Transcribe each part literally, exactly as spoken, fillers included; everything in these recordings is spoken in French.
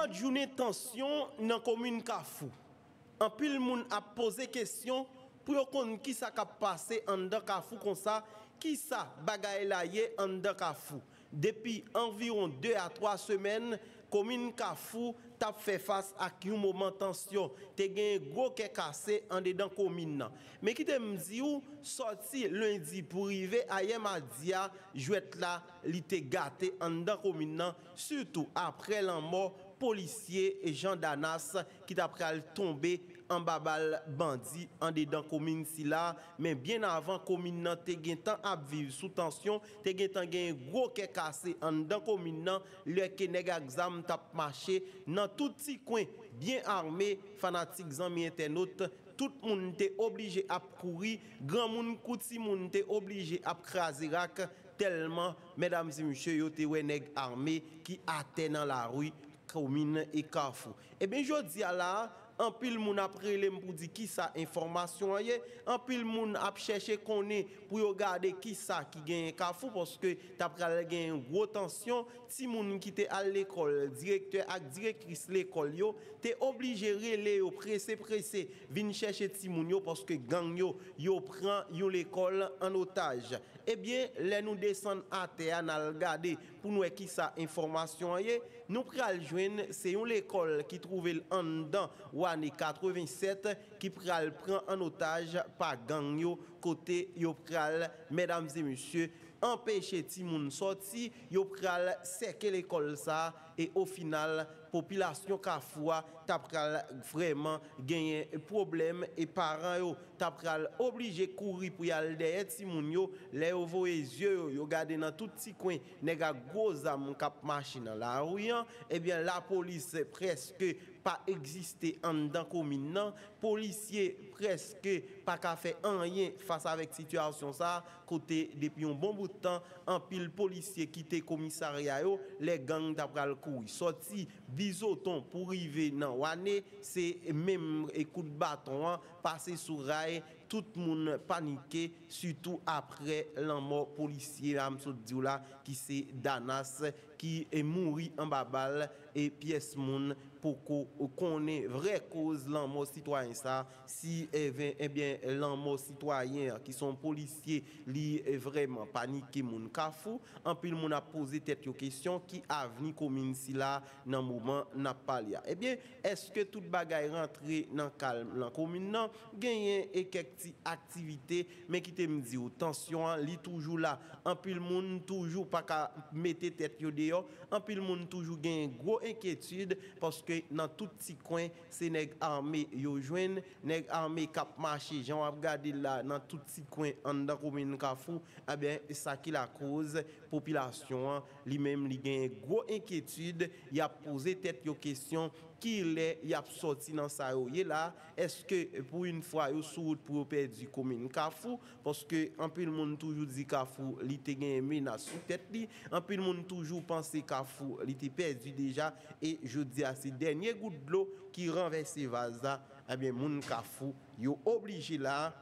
l'autre journée tension dans la commune Kafou. En pile moun a posé question pour qu'on qui ça a passé en dedans Kafou comme ça, qui ça bagaille là yé en dedans Kafou. Depuis environ deux à trois semaines, commune Kafou t'a fait face à un moment de tension. Te gen gros qui cassé en dedans commune. Mais qui te m'di ou sorti lundi pour arriver à Yemadia, jouet là, li te gâté en dedans commune, surtout après la mort policier et Jean Danas qui t'a pral tomber en babal bandit en dedans commune si là, mais bien avant commune nan te gen temps à vivre sous tension, te gen temps gen gros qui cassé en dedans commune nan, le ke nèg exam t'a marché dans tout petit coin bien armé fanatique zami internaute. Tout le monde était obligé à courir, grand monde kouti monde était obligé à craser rak tellement mesdames et messieurs yo te wè nèg armé qui atteint dans la rue commune et Kafou. Eh bien je dis à là en pile moun après les pour dire qui ça information yé, en pile moun a chercher connaît pour regarder qui ça qui gagne Kafou parce que t'as pral gagne une grosse tension, si moun qui était à l'école, directeur ak directrice l'école yo, t'es obligé relé yo pressé pressé vinn chercher ti moun yo parce que gang yo yo prend yo l'école en otage. Eh bien, les nous descend à terre n'a regarder pour nous qui ça information yé, nous pral joindre c'est une école qui trouve en dedans année quatre-vingt-sept qui pral prend en otage par gang yo côté yo pral mesdames et messieurs empêcher ti moun sorti yo pral séquer l'école ça et au final population Kafoua t'a pral vraiment gagner problème et parents yo t'a pral obligé courir pour y aller derrière ti moun yo les yo voye yeux yo garder dans tout petit coin nèg a gros âme k'ap marcher dans la rue et bien la police presque pas existé en dans commune nan, policier presque pas qu'à faire rien face avec situation ça côté depuis un bon bout de temps en pile policier quitté commissariat yo les gangs d'après le courir sorti bisoton pour arriver dans Wané c'est même coup de bâton passer sur rail tout le monde paniqué surtout après la mort policier là qui c'est Danas qui est mort en babal et pièce moun pour qu'on connaisse vraie cause la mort citoyen ça si eh bien la mort citoyen qui sont policiers li vraiment paniqué moun Kafou en pile moun a posé tête yo question qui avenir commune si là dans moment n'a pas li eh bien est-ce que toute bagaille rentrer dans calme dans commune nan gagner et quelques activités mais qui te me dit tension li toujours là en pile moun toujours pas ka mettre tête yo dehors en pile moun toujours gagne gros inquiétude parce que dans tout petit coin c'est nèg armé yo joine nèg armé cap marcher Jean a regarder là dans tout petit coin en dans commune Kafou eh bien ça qui la cause population lui même li gagne gros inquiétude il a posé tête yo question qui est y a sorti dans ça yo là est-ce que pour une fois yo sur route pour perdre commune Kafou parce que en pile monde toujours dit Kafou li te gagne menace sous tête li en pile monde toujours penser Kafou li te perdu déjà et je dis à ces derniers gouttes de l'eau qui renverse vase là eh bien moun Kafou yo obligé là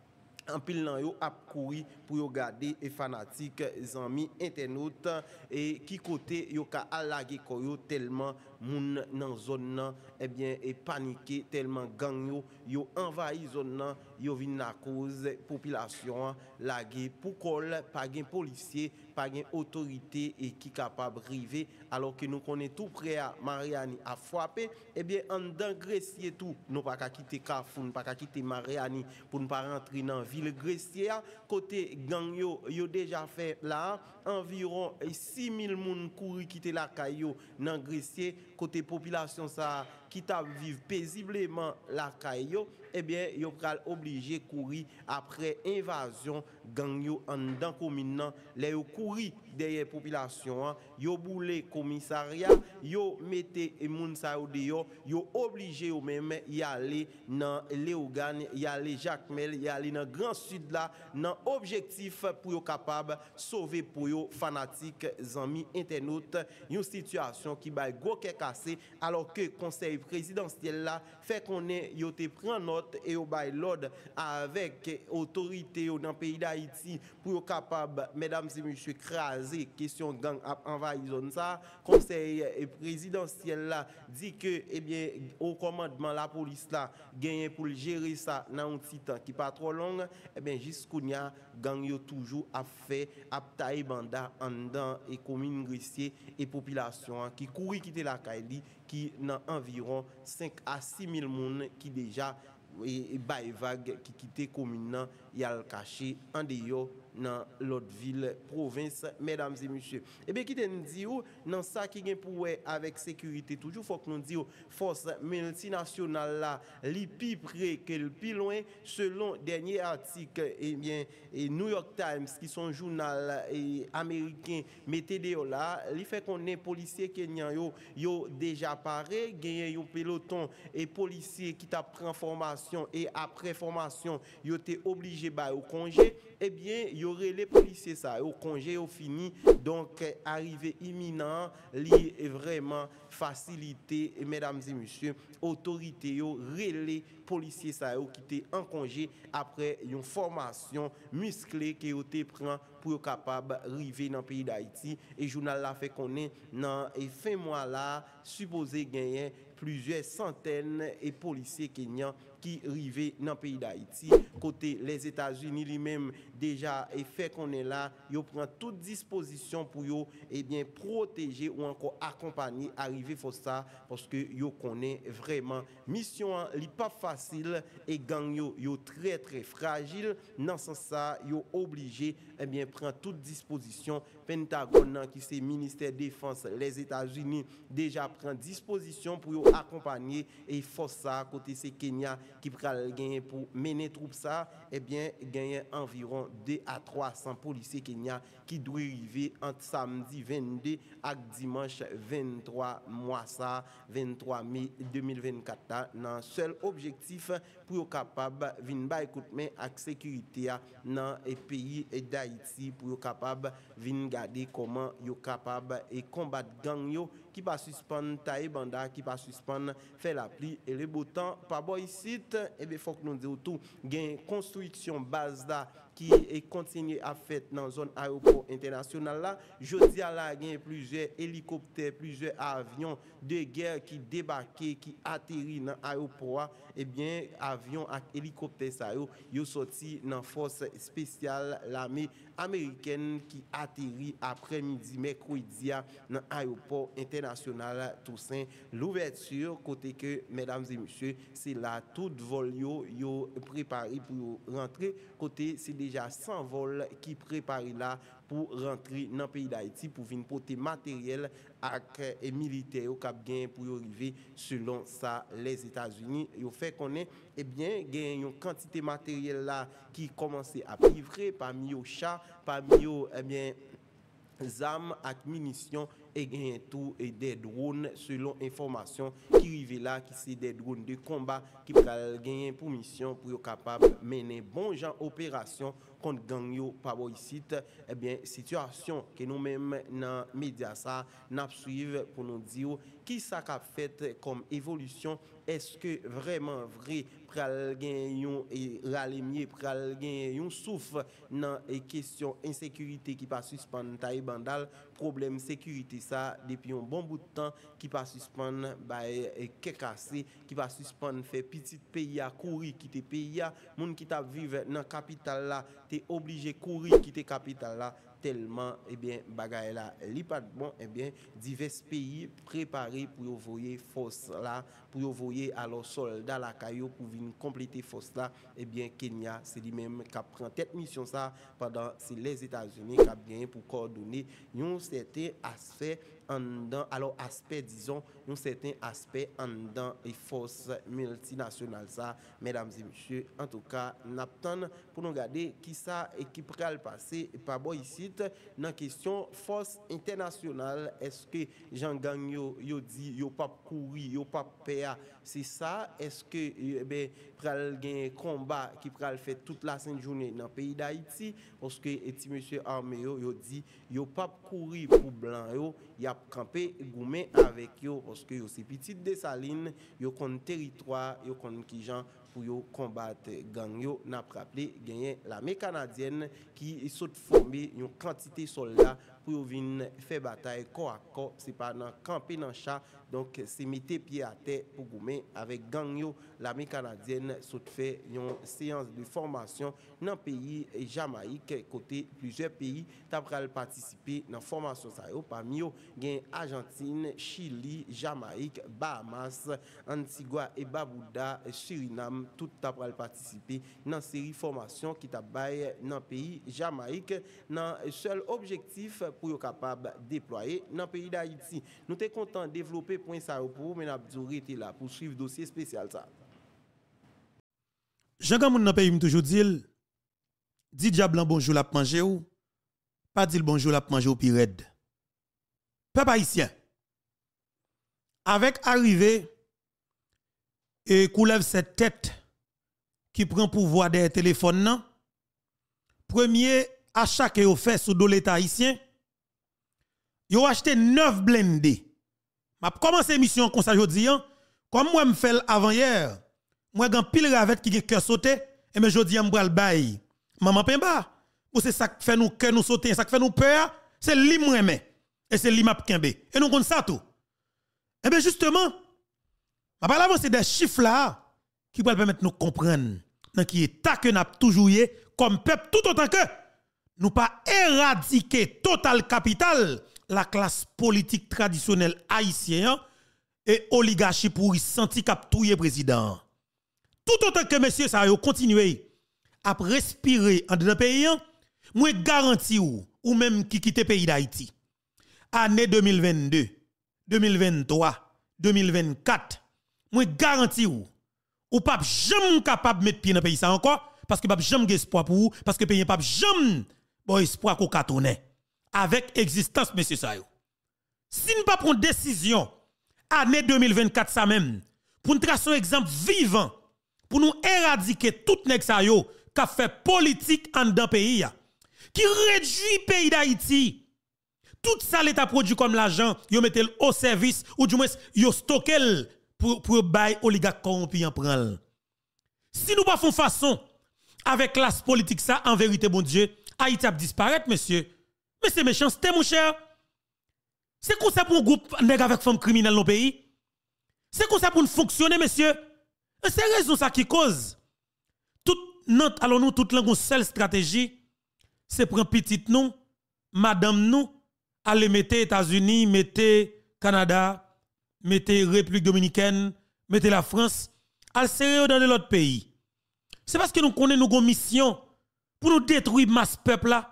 en pile nan yo ap kouri pour yo garder et fanatique amis internautes et qui côté yo ka alage ko yo tellement moun nan zone nan eh bien et paniqué tellement gang yo yo envahi zone nan yo vinn na cause population lagué pour col pas gen policier pas gen autorité et qui capable river alors que nous connaît tout près à Mariani a frappé eh bien en dans Gressier tout nous pas ka quitter Kafou pas ka quitter Mariani pour ne pas rentrer dans ville Gressier côté gang yo yo déjà fait là environ six mille moun couri quitter la caillou dans Gressier côté population ça qui t'a vivre paisiblement la caillou eh bien yo pral obligé courir après invasion gang yo en dans commune nan les yo courir derrière population yo boulé commissariat yo mettez moun sa yo dehors yo obligé yo même y aller dans Léogane y aller Jacmel y aller dans Grand Sud là dans objectif pour yo capable sauver pour yo fanatique amis internautes une situation qui bay gros cassé alors que conseil présidentiel là fait qu'on est yo te prend note porte et au bail l'ordre avec autorité dans le pays d'Haïti pour être capable, mesdames et messieurs, craser question gang envahir zone ça. Conseil présidentiel là dit que eh bien au commandement la police là gagne pour gérer ça dans un petit temps qui pas trop long. Eh bien jusqu'ounya gang yo toujours a fait a taille banda en dedans et commune Grissier et population qui courir quitter la Kaili qui dans environ cinq à six mille personnes qui déjà et bay vague qui quitté commune y a le caché en dehors dans l'autre ville province mesdames et messieurs et bien qui nous dit dans ça qui gagne pour avec sécurité toujours faut que nous dit force multinationale là li pi près que le plus loin selon dernier article et bien et New York Times qui sont journal et américain mettez là li fait qu'on est policier kenyan yo yo déjà paré gagné un peloton et policier qui t'a pris formation et après formation yo été obligé ba au congé eh bien y aurait les policiers ça au congé au fini donc arrivé imminent li est vraiment facilité et mesdames et messieurs autorité yo relais policiers ça qui était en congé après une formation musclée qui été prend pour capable arriver dans le pays d'Haïti et journal la fait qu'on est dans et fin mois là supposé gagner plusieurs centaines et policiers kenyans qui arrivent dans le pays d'Haïti. Côté les États-Unis lui-même déjà et fait qu'on est là, ils prennent toute disposition pour yo et bien protéger ou encore accompagner arriver faut ça parce que yo connaît vraiment mission li pas facile et gang yo yo très très fragile dans ce sens ça yo obligé et bien prendre toute disposition Pentagone qui c'est ministère défense les États-Unis déjà prend disposition pour yo accompagner et force ça côté c'est Kenya qui pral gagner pour mener troupe ça et bien gagner environ deux à trois cents policiers Kenya qui doivent arriver entre samedi vingt-deux et dimanche vingt-trois mois ça vingt-trois mai deux mille vingt-quatre dans seul objectif pour être capable vinn ba écoute mais avec sécurité dans le pays d'Haïti pour être capable vinn garder comment yo capable et combattre gang yo qui pas suspendre taille banda qui pas suspendre faire la pluie et le beau temps pas boy ici et bien faut que nous disions tout gain construction base là qui est continué à faire dans zone aéroport international là jodi a là gain plusieurs hélicoptères plusieurs avions de guerre qui débarqué qui atterri dans aéroport et bien avion ak hélicoptère ça yo yo sorti dans force spéciale l'armée américaine qui atterri après-midi mercredi dans aéroport international Toussaint l'ouverture côté que mesdames et messieurs c'est là tout vol yo yo préparé pour rentrer côté c'est déjà cent vols qui préparé là pour rentrer dans le pays d'Haïti pour venir porter matériel avec et militaires au cap gain pour arriver selon ça les États-Unis yo fait connaît et bien gain une quantité matériel là qui commençait à livrer parmi aux chats parmi aux eh bien armes et munitions et gain tout et des drones selon information qui arrive là qui c'est des drones de combat qui pral gagner pour mission pour être capable mener bon genre opération contre gang yo pas ici eh bien situation que nous même dans médias ça n'a suivre pour nous dire qui ça qu'a fait comme évolution est-ce que vraiment vrai pral gagner et ralemier pral gagner un souffle dans les questions insécurité qui pas suspendre taille bandal problème sécurité ça depuis un bon bout de temps qui pas suspendre bah et cassé qui va suspendre faire petit pays à courir quitter pays à monde qui t'a vivre dans capitale là t'es obligé courir quitter capitale là tellement eh bien bagaille là li pas bon eh bien divers pays préparés pour envoyer force là pour envoyer alors soldats la caillou pour venir compléter force là eh bien Kenya c'est lui même qui prend tête mission ça pendant c'est les États-Unis qui a gagné pour coordonner un certain aspect en dedans alors aspect disons un certain aspect en dedans et forces multinationales ça mesdames et messieurs en tout cas n'attend pour nous regarder qui ça et qui pral passer par boy ici dans question force internationale est-ce que Jean gang yo yo dit yo pas courir yo pas peur c'est ça est-ce que eh ben pral gain combat qui pral fait toute la sainte journée dans pays d'Haïti parce que et ti monsieur armé yo yo dit yo pas courir pour blanc yo y a camper goumen avec yo parce que yo c'est petite Dessalines yo kon territoire yo kon qui gens pour yo combattre gang yo. N'a rappelé gagner l'armée canadienne qui saute former une quantité de soldats pour venir faire bataille corps à corps. C'est pas dans camper dans chat, donc c'est mettre pied à terre pour goumer avec gang yo. L'armée canadienne saute fait une séance de formation dans le pays Jamaïque côté plusieurs pays t'apral participer dans formation ça yo. Parmi eux gain Argentine, Chili, Jamaïque, Bahamas, Antigua et Barbuda, Suriname, tout t'apral participer dans série formation qui t'a bail dans le pays Jamaïque dans seul objectif pour être capable de déployer dans le pays d'Haïti. Nous sommes contents de développer point ça pour vous, mais nous avons été là pour suivre le dossier spécial ça. Jean Gamoun dans le pays toujours dit dit diable bonjour la manger ou pas dit bonjour la manger au pirate. Peuple haïtien avec arrivée et coulève cette tête qui prend pouvoir des téléphones nan, premier achat que vous fait sous l'État haïtien, vous acheté neuf blindés. M'a commencé mission comme ça jodi an, comme moi me fait avant hier. Moi gan pile ravette qui gen cœur sauté et me jodi an m'bral bay. Maman Pemba, ou c'est ça qui fait nous cœur nous sauter, ça qui fait nous peur, c'est li m'reme et c'est li m'a kembe. Et nous connaissons ça tout. Et bien justement, m'a parlé avant c'est des chiffres là qui vont permettre nous comprendre dans qui état que n'a toujours eu comme peuple tout autant que nous pas éradiquer total capital la classe politique traditionnelle haïtienne et oligarchie pour y sentir cap touyer président. Tout autant que monsieur ça yo continuer à respirer en dedans pays, moi garantis ou ou même qui quitte pays d'Haïti. Année deux mille vingt-deux, deux mille vingt-trois, deux mille vingt-quatre, moi garantis ou ou pas jamais capable de mettre pied dans pays ça encore parce que pas jamais espoir pour vous parce que pays pas jamais bon espoir qu'on cartonne avec existence monsieur ça yo. Si nous pas prendre décision année deux mille vingt-quatre ça même pour nous tracer un exemple vivant pour nous éradiquer tout nèg ça yo qui fait politique en dans pays ya, qui réduit pays d'Haïti. Tout ça l'État produit comme l'argent, yo mette au service ou du moins yo stockel pour pour bail oligarque corrompu en prendre. Si nous pas font façon avec classe politique ça en vérité bon Dieu, Haïti a disparaître monsieur. Mais c'est méchanceté mon cher. C'est comme ça pour un groupe nèg avec femme criminelle dans le pays. C'est comme ça pour nous fonctionner monsieur. C'est raison ça qui cause. Tout notre alors nous toute langue seule stratégie c'est prendre petite nous, madame nous aller mettre États-Unis, mettre Canada, mettre République dominicaine, mettre la France, al sérieux dans l'autre pays. C'est parce que nous connaissons nos mission pour nous détruire masse peuple là.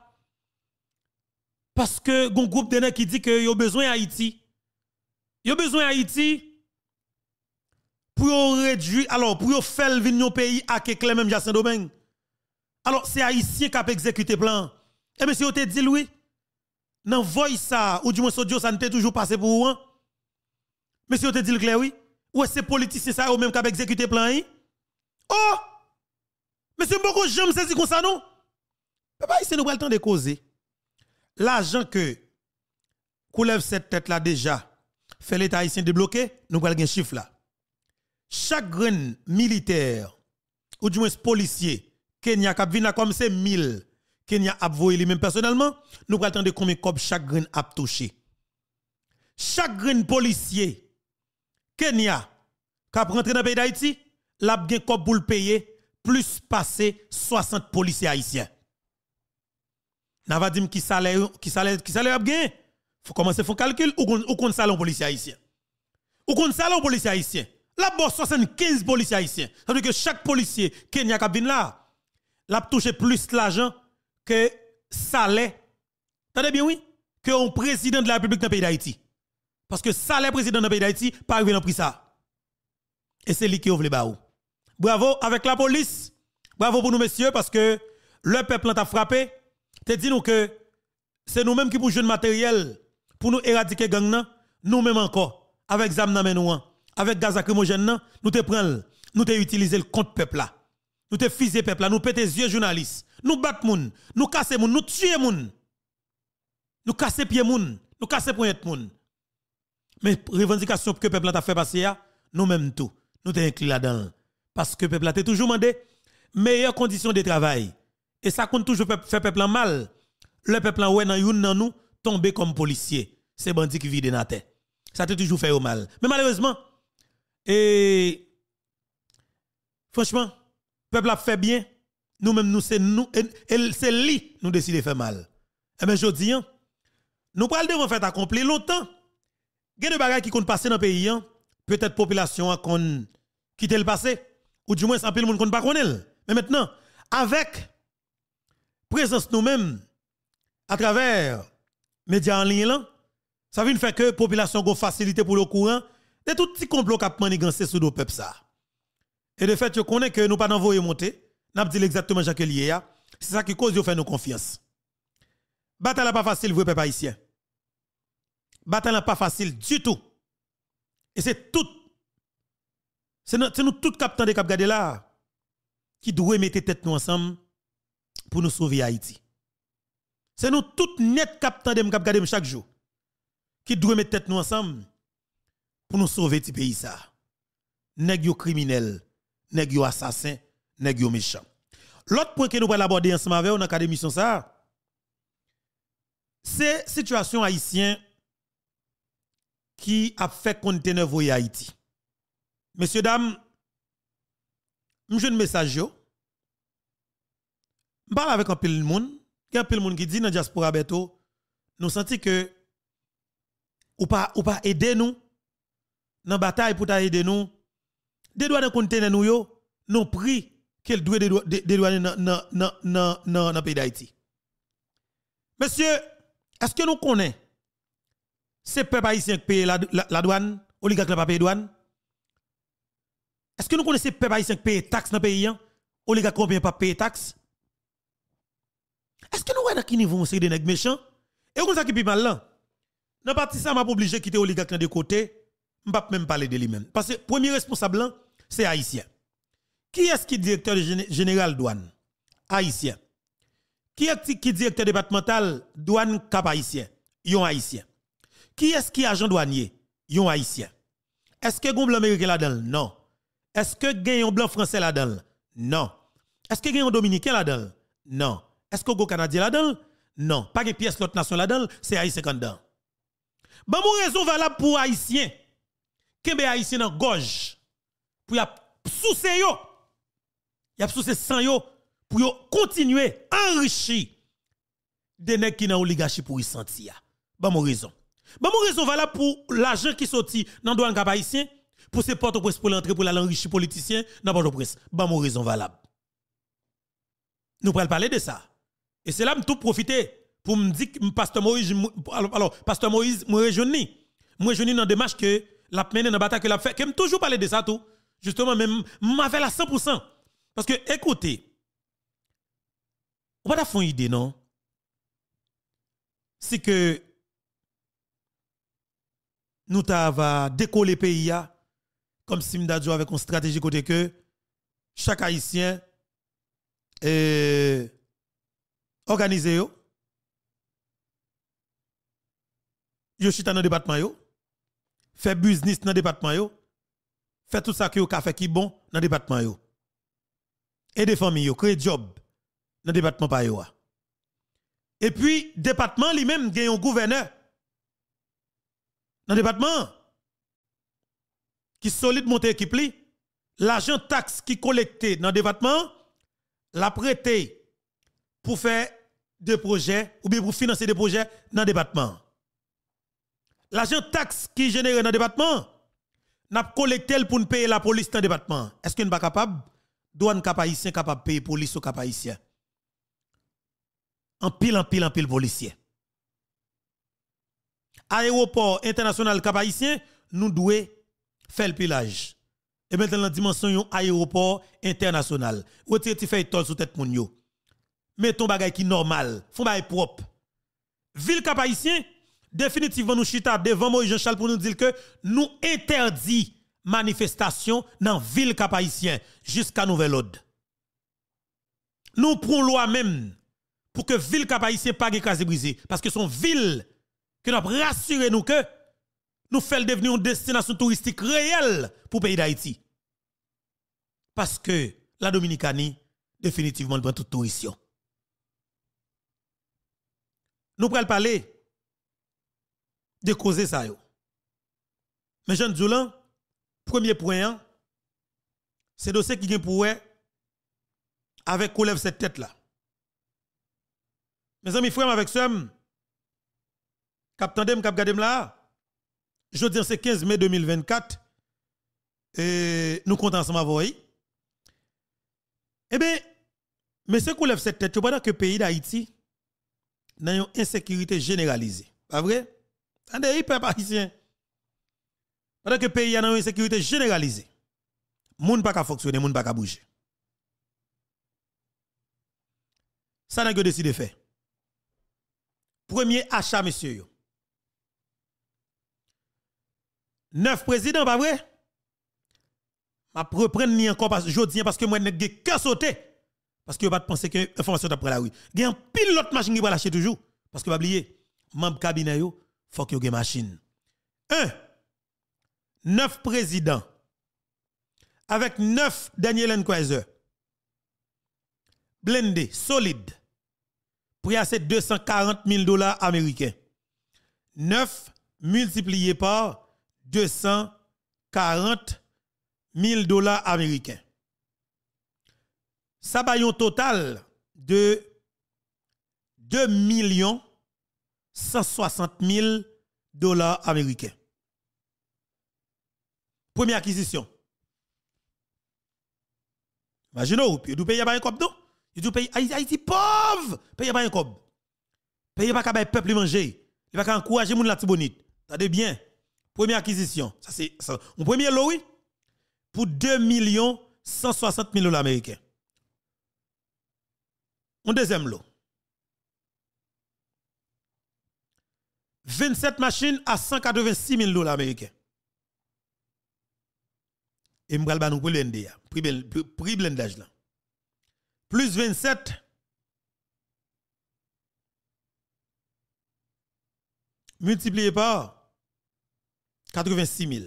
Parce que un groupe de gens qui dit que yo besoin Haïti. Yo besoin Haïti pour réduire alors pour faire venir pays à que même Jacques Saint-Domingue. Alors c'est haïtien qui a exécuté plan. Et monsieur te dit oui. Nan voix ça ou du moins audio ça ne t'est toujours passé pour vous. Monsieur te dit le clair oui. Ou c'est politicien ça ou même qui a exécuté plan yi? Oh! Monsieur beaucoup jamais saisi comme ça non? Papa ici nous pas le temps de causer. L'argent que coulève cette tête là déjà fait l'état haïtien débloqué, nous pas le chiffre là. Chaque grain militaire ou du moins policier Kenya k'ap vina comme c'est mille Kenya a voyé lui même personnellement, nous pral tande combien cob chaque grain a touché. Chaque grain policier Kenya k'ap rentré dans le pays d'Haïti, l'a gen cob pour le payer plus passé soixante policiers haïtiens. N'a va dire qui salaire qui salaire qui salaire a gen. Faut commencer faut calcul ou ou kon salaire policier haïtien. Ou kon salaire policier haïtien. La bosse soixante-quinze policiers haïtiens. Ça veut dire que chaque policier Kenya k'ap vinn là, l'a touché plus l'argent que salaire. Attendez bien oui, que un président de la République dans le pays d'Haïti. Parce que salaire président dans le pays d'Haïti pas arrivé dans prix ça. Et c'est lui qui ouvre les barreaux. Bravo avec la police. Bravo pour nous messieurs parce que le peuple a frappé. Te dit nous que c'est nous-mêmes qui pour jouer matériel pour nous éradiquer gang nan, nous-mêmes encore avec zam nan men nous, avec gaz lacrymogène nous te prendre, nous te utiliser le compte peuple là. Nous te fusé peuple là, nous pété yeux journalistes, nous battre moun, nous casser moun, nous tuer moun. Nous casser pied moun, nous casser pointe moun. Mais revendication que peuple t'a fait passer nous même tout, nous te inclus là-dedans. Parce que le peuple a toujours demandé meilleures conditions de travail. Et ça compte toujours faire peuple en mal. Le peuple en ouais dans youn nan nous tomber comme policier. C'est bandit qui vide dans la tête. Ça te toujours fait au mal. Mais malheureusement, et franchement, le peuple a fait bien. Nous-mêmes, nous, c'est nous, c'est lui, nous décidons de faire mal. Et bien, je dis, nous parlons devant fait accompli longtemps. Il y a des bagages qui comptent passer dans le pays. Peut-être la population a quitté le passé. Ou du moins, sans pile monde compte pas connaître. Mais maintenant, avec présence nous-mêmes, à travers les médias en ligne, là, ça veut faire que la population a facilité pour le courant de tout petit complot qui a manigancé sur le peuple. Ça. Et de fait, je connais que nous pas d'envoyer monter. N'a dit exactement Jacques Lié. C'est ça qui cause de faire nos confiance. Bataille n'est pas facile, vous peuple haïtien. Bataille n'est pas facile du tout. Et c'est tout. C'est nous, nous tout capitaine de cap garder là qui doit mettre tête nous ensemble pour nous sauver Haïti. C'est nous tout net capitaine de cap garder chaque jour qui doit mettre tête nous ensemble pour nous sauver ce pays ça. Nèg yo criminel, nèg yo assassin, nèg yo méchant. L'autre point que nous allons aborder ensemble avec dans cadre émission ça, c'est situation haïtien qui a fait conteneur voyer Haïti. Messieurs dames, je un message yo. Je parle avec un peu de monde, il y a un peu de monde qui dit dans diaspora beto, nous senti que ou pas ou pas aider nous dans bataille pour aider nous. Des droits de conteneur nous yo, non prix qu'elle doit dédouaner dans dans dans dans pays d'Haïti. Monsieur, est-ce que nous connaissons ces peuples haïtiens qui payent la, la, la douane, oligarques qui ne payent la douane? Est-ce que nous connaissons ces peuples haïtiens qui payent les taxes dans le pays? Oligarques qui ne pas payer taxes? Est-ce que nous voyons à quel niveau on des nègres méchants? Et on ça qui est mal là. Dans partie ça m'a obligé de quitter oligarques de côté, je ne vais même parler de lui-même. Parce que le premier responsable, c'est haïtien. Qui est-ce qui est directeur général douane? Haïtien. Qui est qui directeur départemental douane cap haïtien? Yon haïtien. Qui est-ce qui est agent douanier? Yon haïtien. Est-ce que gon blanc américain là-dedans? Non. Est-ce que gen un blanc français là-dedans? Non. Est-ce que gen un dominicain là-dedans? Non. Est-ce que gon canadien là-dedans? Non. Pas de pièce l'autre nation là-dedans, c'est haïtien dedans. Bon mon raison valable pour haïtien. Kembe haïtien dans gorge pour y a souce yo. Y a souce sang yo pour yo continuer enrichir des nèg qui dans oligarchie pour y sentir. Bon mon raison. Bon mon raison valable pour l'argent qui sorti dans douane cap haïtien pour ces Port-au-Prince pour l'entrée pour l'enrichir politicien dans Port-au-Prince. Bon mon raison valable. Nous pourrons parler de ça. Et c'est là que tout profiter pour me dire que pasteur Moïse alors, alors pasteur Moïse moi rejoindre moi rejoindre dans démarche que la mené dans bataille que l'a fait que me toujours parler de ça tout justement même m'avait la cent pour cent parce que écoutez on va pas faire une idée non c'est que nous va décoller pays comme si m'dadjo avec une stratégie côté que chaque haïtien euh, organisé yo yo chita dans département yo fait business dans département yo fait tout ça que yo ka fait qui bon dans département yo et des familles yo créer job dans département pa yo et puis département lui-même gagne un gouverneur dans département qui solide monter équipe li l'argent taxe qui collecté dans département la prêté pour faire des projets ou bien pour financer des projets dans le département. L'argent taxe qui génère dans le département, n'a collecté pour payer la police dans le département. Est-ce qu'on n'est pas capable? Douane cap haïtien capable de payer police au cap haïtien. En pile, en pile, en pile policier. Aéroport international cap haïtien, nous devons faire le pilage. Et maintenant, dans la dimension yon aéroport international. Ou tu fais tol sous tête moun yo. Mettons bagay qui normal, font bagay propre. Ville cap haïtien, définitivement nous chita devant Moïse Jean-Charles pour nous dire que nous interdit manifestation dans ville cap haïtien jusqu'à nouvel ordre. Nous prenons loi même pour que ville cap haïtien pas écrasé brisé parce que son ville que nous rassurer nous que nous fait devenir une destination touristique réelle pour le pays d'Haïti. parce que la Dominicanie, définitivement, prend toute tourisme. Nous pourrons parler de causer ça. Mais Jean Zoulan, premier point, c'est dossier qui vient pour avec qu'on lève cette tête là. Mes amis, frères, avec ça, cap tandem, cap gadem là, je dis c'est quinze mai deux mille vingt-quatre, et nous comptons ensemble avec vous. Eh bien, mais ce qu'on lève cette tête, pendant que le pays d'Haïti n'a une insécurité généralisée. Pas vrai? Attendez, il peuple haïtien. Pendant que le pays a une insécurité généralisée, moun pas qu'à fonctionner, moun pas qu'à bouger. Ça n'a que décidé de faire. Premier achat, monsieur. Neuf présidents, pas vrai? Je vais reprendre ni encore parce que je dis parce que moi, je n'ai que sauter. Parce que je ne pas penser que l'information est après la rue. Il y a un pilote machine qui va lâcher toujours. Parce que vous oubliez, membre cabinet, il faut que vous ayez une machine. Un, neuf présidents. Avec neuf Daniel Nkwezer. Blendé, solide. Pour y assez deux cent quarante mille dollars américains. neuf multiplié par deux cent quarante mille dollars américains. Ça va un total de deux millions cent soixante mille dollars américains. Première acquisition. Imaginez-vous, vous payez pas un cop, non? Vous payez Haïti pauvre, payez pas un cop. Payez pas qu'à peuple manger. Il va encourager moun la tibonite. Attendez bien. Première acquisition. Ça c'est un premier lot, oui. Pour deux millions cent soixante mille dollars américains. Un deuxième lot. vingt-sept machines à cent quatre-vingt-six mille dollars américains. Et m'bral ba nou pour l'N D A, prix blendage là. Plus vingt-sept multiplié par quatre-vingt-six mille.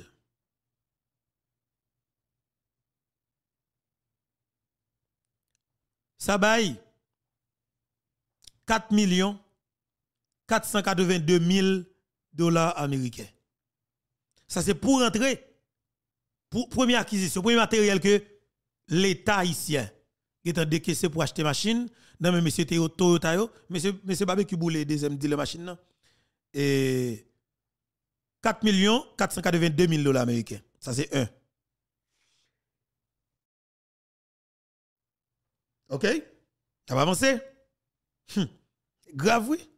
Ça baille quatre millions quatre cent quatre-vingt-deux mille dollars américains. Ça c'est pour rentrer, pour première acquisition, premier matériel que l'État haïtien est en décaissé pour acheter machine. Non mais monsieur Toyota yo, monsieur monsieur Barbecue Boulé deuxième dealer machine là. Et quatre millions quatre cent quatre-vingt-deux mille dollars américains. Ça c'est un. OK? Ça va avancer? Hum. Grave, oui.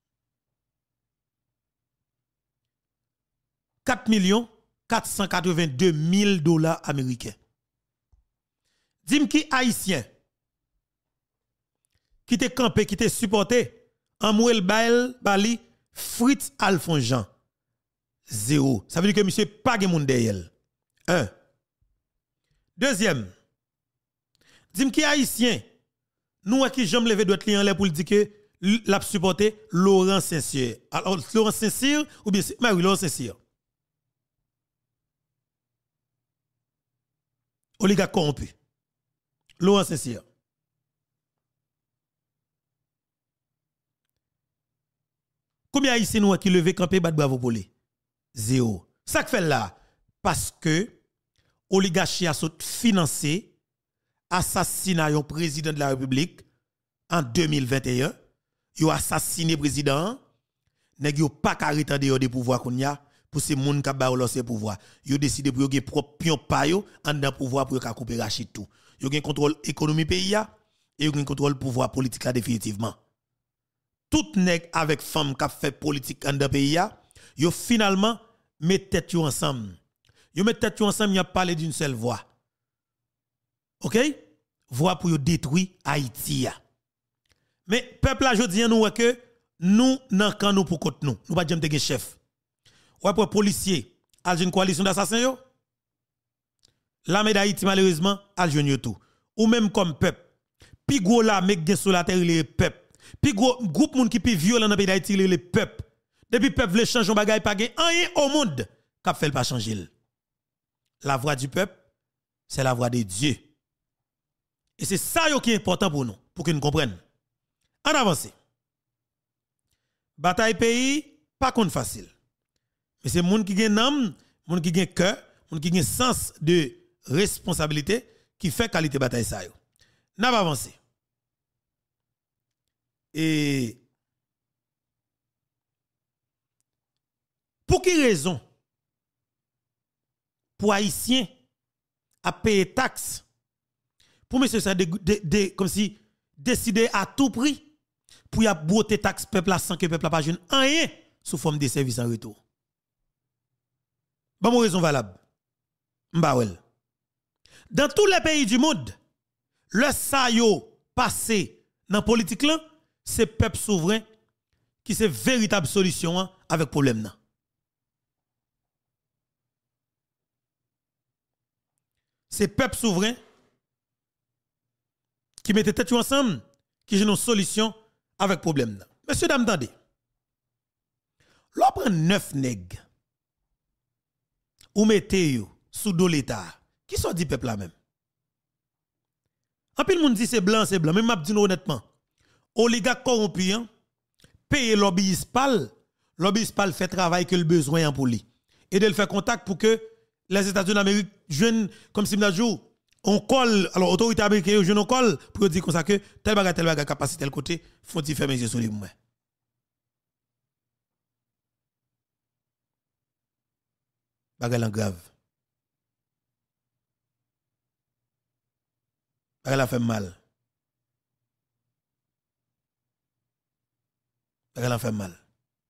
quatre millions quatre cent quatre-vingt-deux mille dollars américains. Dis-moi qui haïtien qui te campé, qui te supporté, Amouel Bael Bali, Fritz Alphonse Jean. Zéro. Ça veut dire que monsieur pas gen moun derrière. Un. Deuxième. Dis-moi qui haïtien, nous qui jamais levé doit client là pour dire que l'a supporté Laurent Saint-Cyr. Alors Laurent Saint-Cyr ou bien mais oui Laurent Saint-Cyr. Oligarque corrompu. Laurent Saint-Cyr. Combien haïtiens nous qui levé campé bat bravo pour lui? Zéro. Ça que fait là parce que oligarchie a financé assassinat un président de la République en deux mille vingt et un. Yo assassiné président, nèg yo pas carité de des pouvoirs qu'on y a pour ces moun qui ba leur pouvoir. Yo décidé pour yo gen propre pion pa yo en dans pouvoir pour yo couper rachid tout. Yo gen contrôle économie pays ya et yo gen contrôle pouvoir politique là définitivement. Tout nèg avec femme qui fait politique en dans pays ya, yo finalement met tête yo ensemble. Yo met tête yo ensemble, y a parlé d'une seule voix. OK? Voix pour yo détruire Haïti ya. Mais peuple là jodi nous que nous nan kan nous pour côté nous. Nous pas jamais te chef. Ou pour policier, al une coalition d'assassins yo. L'armée d'Haïti malheureusement al joine tout. Ou même comme peuple. Pi gros la mek gen sur la terre les peuple. Pi gros groupe moun qui pi violent dans pays d'Haïti les peuple. Depuis peuple veut changer bagay pa gen rien au monde qu'a fait pas changer. La voix du peuple, c'est la voix de Dieu. Et c'est ça yo qui est important pour nous, pour que nous comprenions. En avance. Bataille pays, pas qu'on facile. Mais c'est moun qui gen nam, moun qui gen cœur, moun qui gen sens de responsabilité qui fait qualité bataille ça yo. N'a pas avancé. Et pour quelle raison pour haïtiens à payer taxes pour monsieur ça de, de, de, comme si décider à tout prix pour y a botter taxe peuple sans que peuple pas jeune rien sous forme de services en retour. Bon raison valable. M'bawel. Dans tous les pays du monde, le sa yo passé dans politique là, c'est peuple souverain qui c'est véritable solution hein, avec problème là. C'est peuple souverain qui mette tête ensemble qui j'ai une solution avec problème là. Monsieur dame attendez. L'on prend neuf nègres ou mettez yo sous dos l'état. Qui sont dit peuple là même? En pile monde dit c'est blanc, c'est blanc, mais m'a dit honnêtement. Oligarque corrompu hein, paye lobbyiste pal, lobbyiste pal fait travail que le besoin pour lui. Et de le faire contact pour que les États-Unis d'Amérique jeune comme si m'da jour on colle alors autorité américaine jeune on colle pour dire comme ça que tel bagage tel bagage capacité tel côté faut y faire mes yeux sur les moi. Bagage grave. Bagage la fait mal. Bagage la fait mal.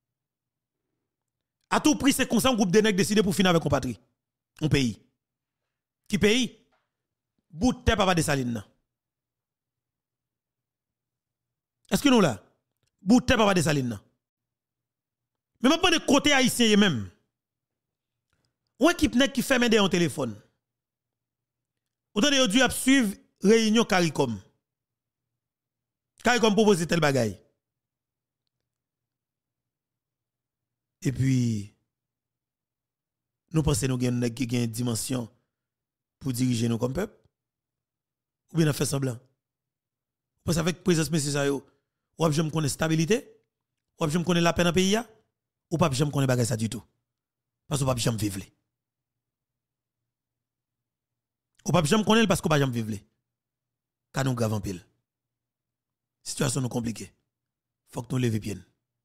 À tout prix c'est comme ça un groupe de nègres décidé pour finir avec un patrie. Un pays. Qui pays? Bout de terre pas de saline. Est-ce que nous là? Bout de terre pas de saline. Mais même pas de côté haïtien même. Ou équipe nèg qui fait des en téléphone. Autant de dû suivre réunion CARICOM. CARICOM propose tel bagaille. Et puis nous pensons que nous avons une dimension pour diriger nous comme peuple. Ou bien nous fait semblant. Parce qu'avec présence monsieur ça yo, ou pas j'aime connaître stabilité, ou pas j'aime connaître la paix dans le pays ou pas j'aime connaître bagay ça du tout. Parce que pas j'aime vivre. Ou pas j'aime connaître parce que pas j'aime vivre. Car nous grave en pile. Situation nous compliquée. Faut que nous lever pied.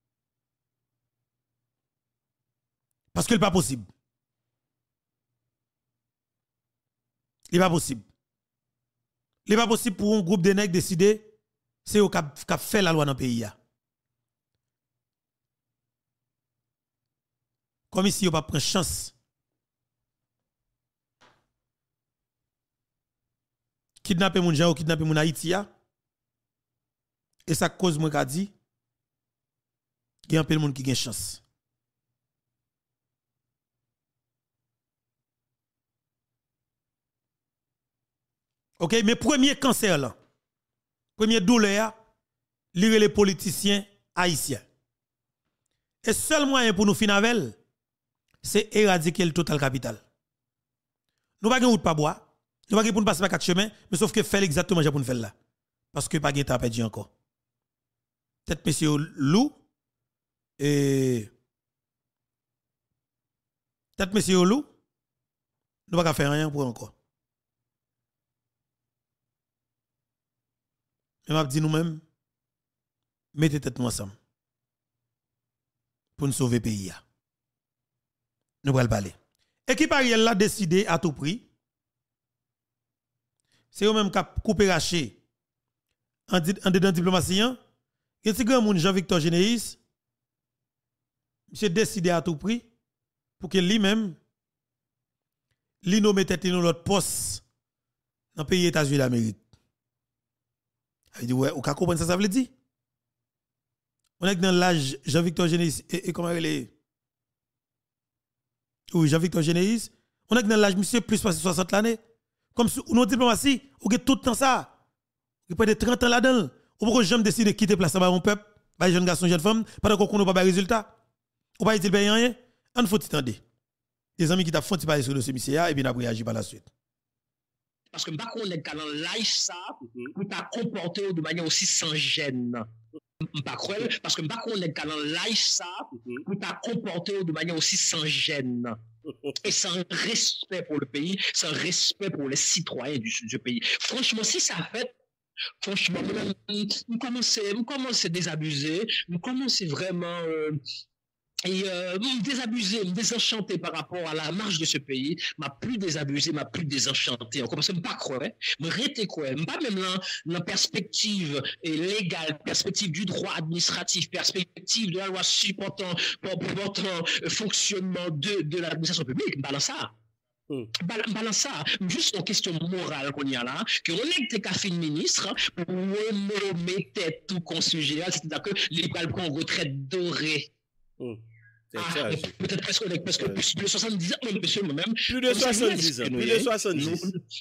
Parce que c'est pas possible. Il n'est pas possible. Il n'est pas possible pour un groupe de nègres décider c'est eux qui a fait la loi dans le pays. Comme ici, on pas prendre chance. Kidnapper mon gens ou kidnapper mon Haïti. Et ça cause moi qu'a dit qu'il y a un peu de monde qui a chance. OK, mais premier cancer là, premier douleur, lire les politiciens haïtiens. Et seul moyen pour nous finir avec, c'est éradiquer le total capital. Nous pas route pas bois, nous pas pour passer par quatre chemins, mais sauf que faire exactement ce pour nous faire là. Parce que pas de temps perdu encore. Peut-être monsieur Lou et peut-être monsieur Lou, nous pas faire rien pour encore. Mais m'a dit nous-mêmes, mettez tête nous ensemble pour nous sauver le pays. Nous allons parler. Équipe Ariel l'a décidé à tout prix. C'est eux-mêmes qui ont coupé raché en dedans diplomatie. Et si grand monde Jean-Victor Généis, monsieur décidé à tout prix pour que lui-même, lui nous mette dans l'autre poste dans le pays États-Unis d'Amérique. Il dit, ouais, ou ka comprendre ça, ça veut dire? On est dans l'âge Jean-Victor Généis, et, et comment il est? Oui, Jean-Victor Généis, on est dans l'âge, monsieur, plus de soixante l'année. Comme si, nous, diplomatie, on a tout le temps ça. Il peut être trente ans là-dedans. Ou pourquoi jamais décider de quitter place à mon peuple, par les jeunes garçons, jeunes femmes, pendant qu'on n'a pas de résultat? Ou pas dit rien? On faut attendre. Des amis qui t'a fait parler sur le dossier, et puis on a réagi par la suite. parce que je ne sais pas qu'on est dans live ça, pour ta comporter de manière aussi sans gêne. Pas cruel, parce que je ne sais pas qu'on est dans live ça, pour ta comporter de manière aussi sans gêne. Et sans respect pour le pays, sans respect pour les citoyens du, du pays. Franchement, si ça fait, franchement, nous commençons à désabuser, nous commençons vraiment euh, et euh, désabusé, désenchanté par rapport à la marche de ce pays, m'a plus désabusé, m'a plus désenchanté. Encore parce que je ne pas croire, me rete quoi, pas même dans la perspective légale, perspective du droit administratif, perspective de la loi supportant, supportant le fonctionnement de, de l'administration publique, balance ça. Mm. Balance ça, juste une question morale qu'on y a là, qu'on est qu'à fin ministre pour renommer tête tout consul général, c'est-à-dire que les bras prennent retraite dorée. Mm. Ah, peut-être presque, presque plus de soixante-dix ans, même monsieur, moi-même. Plus de soixante-dix ans, plus de soixante-dix.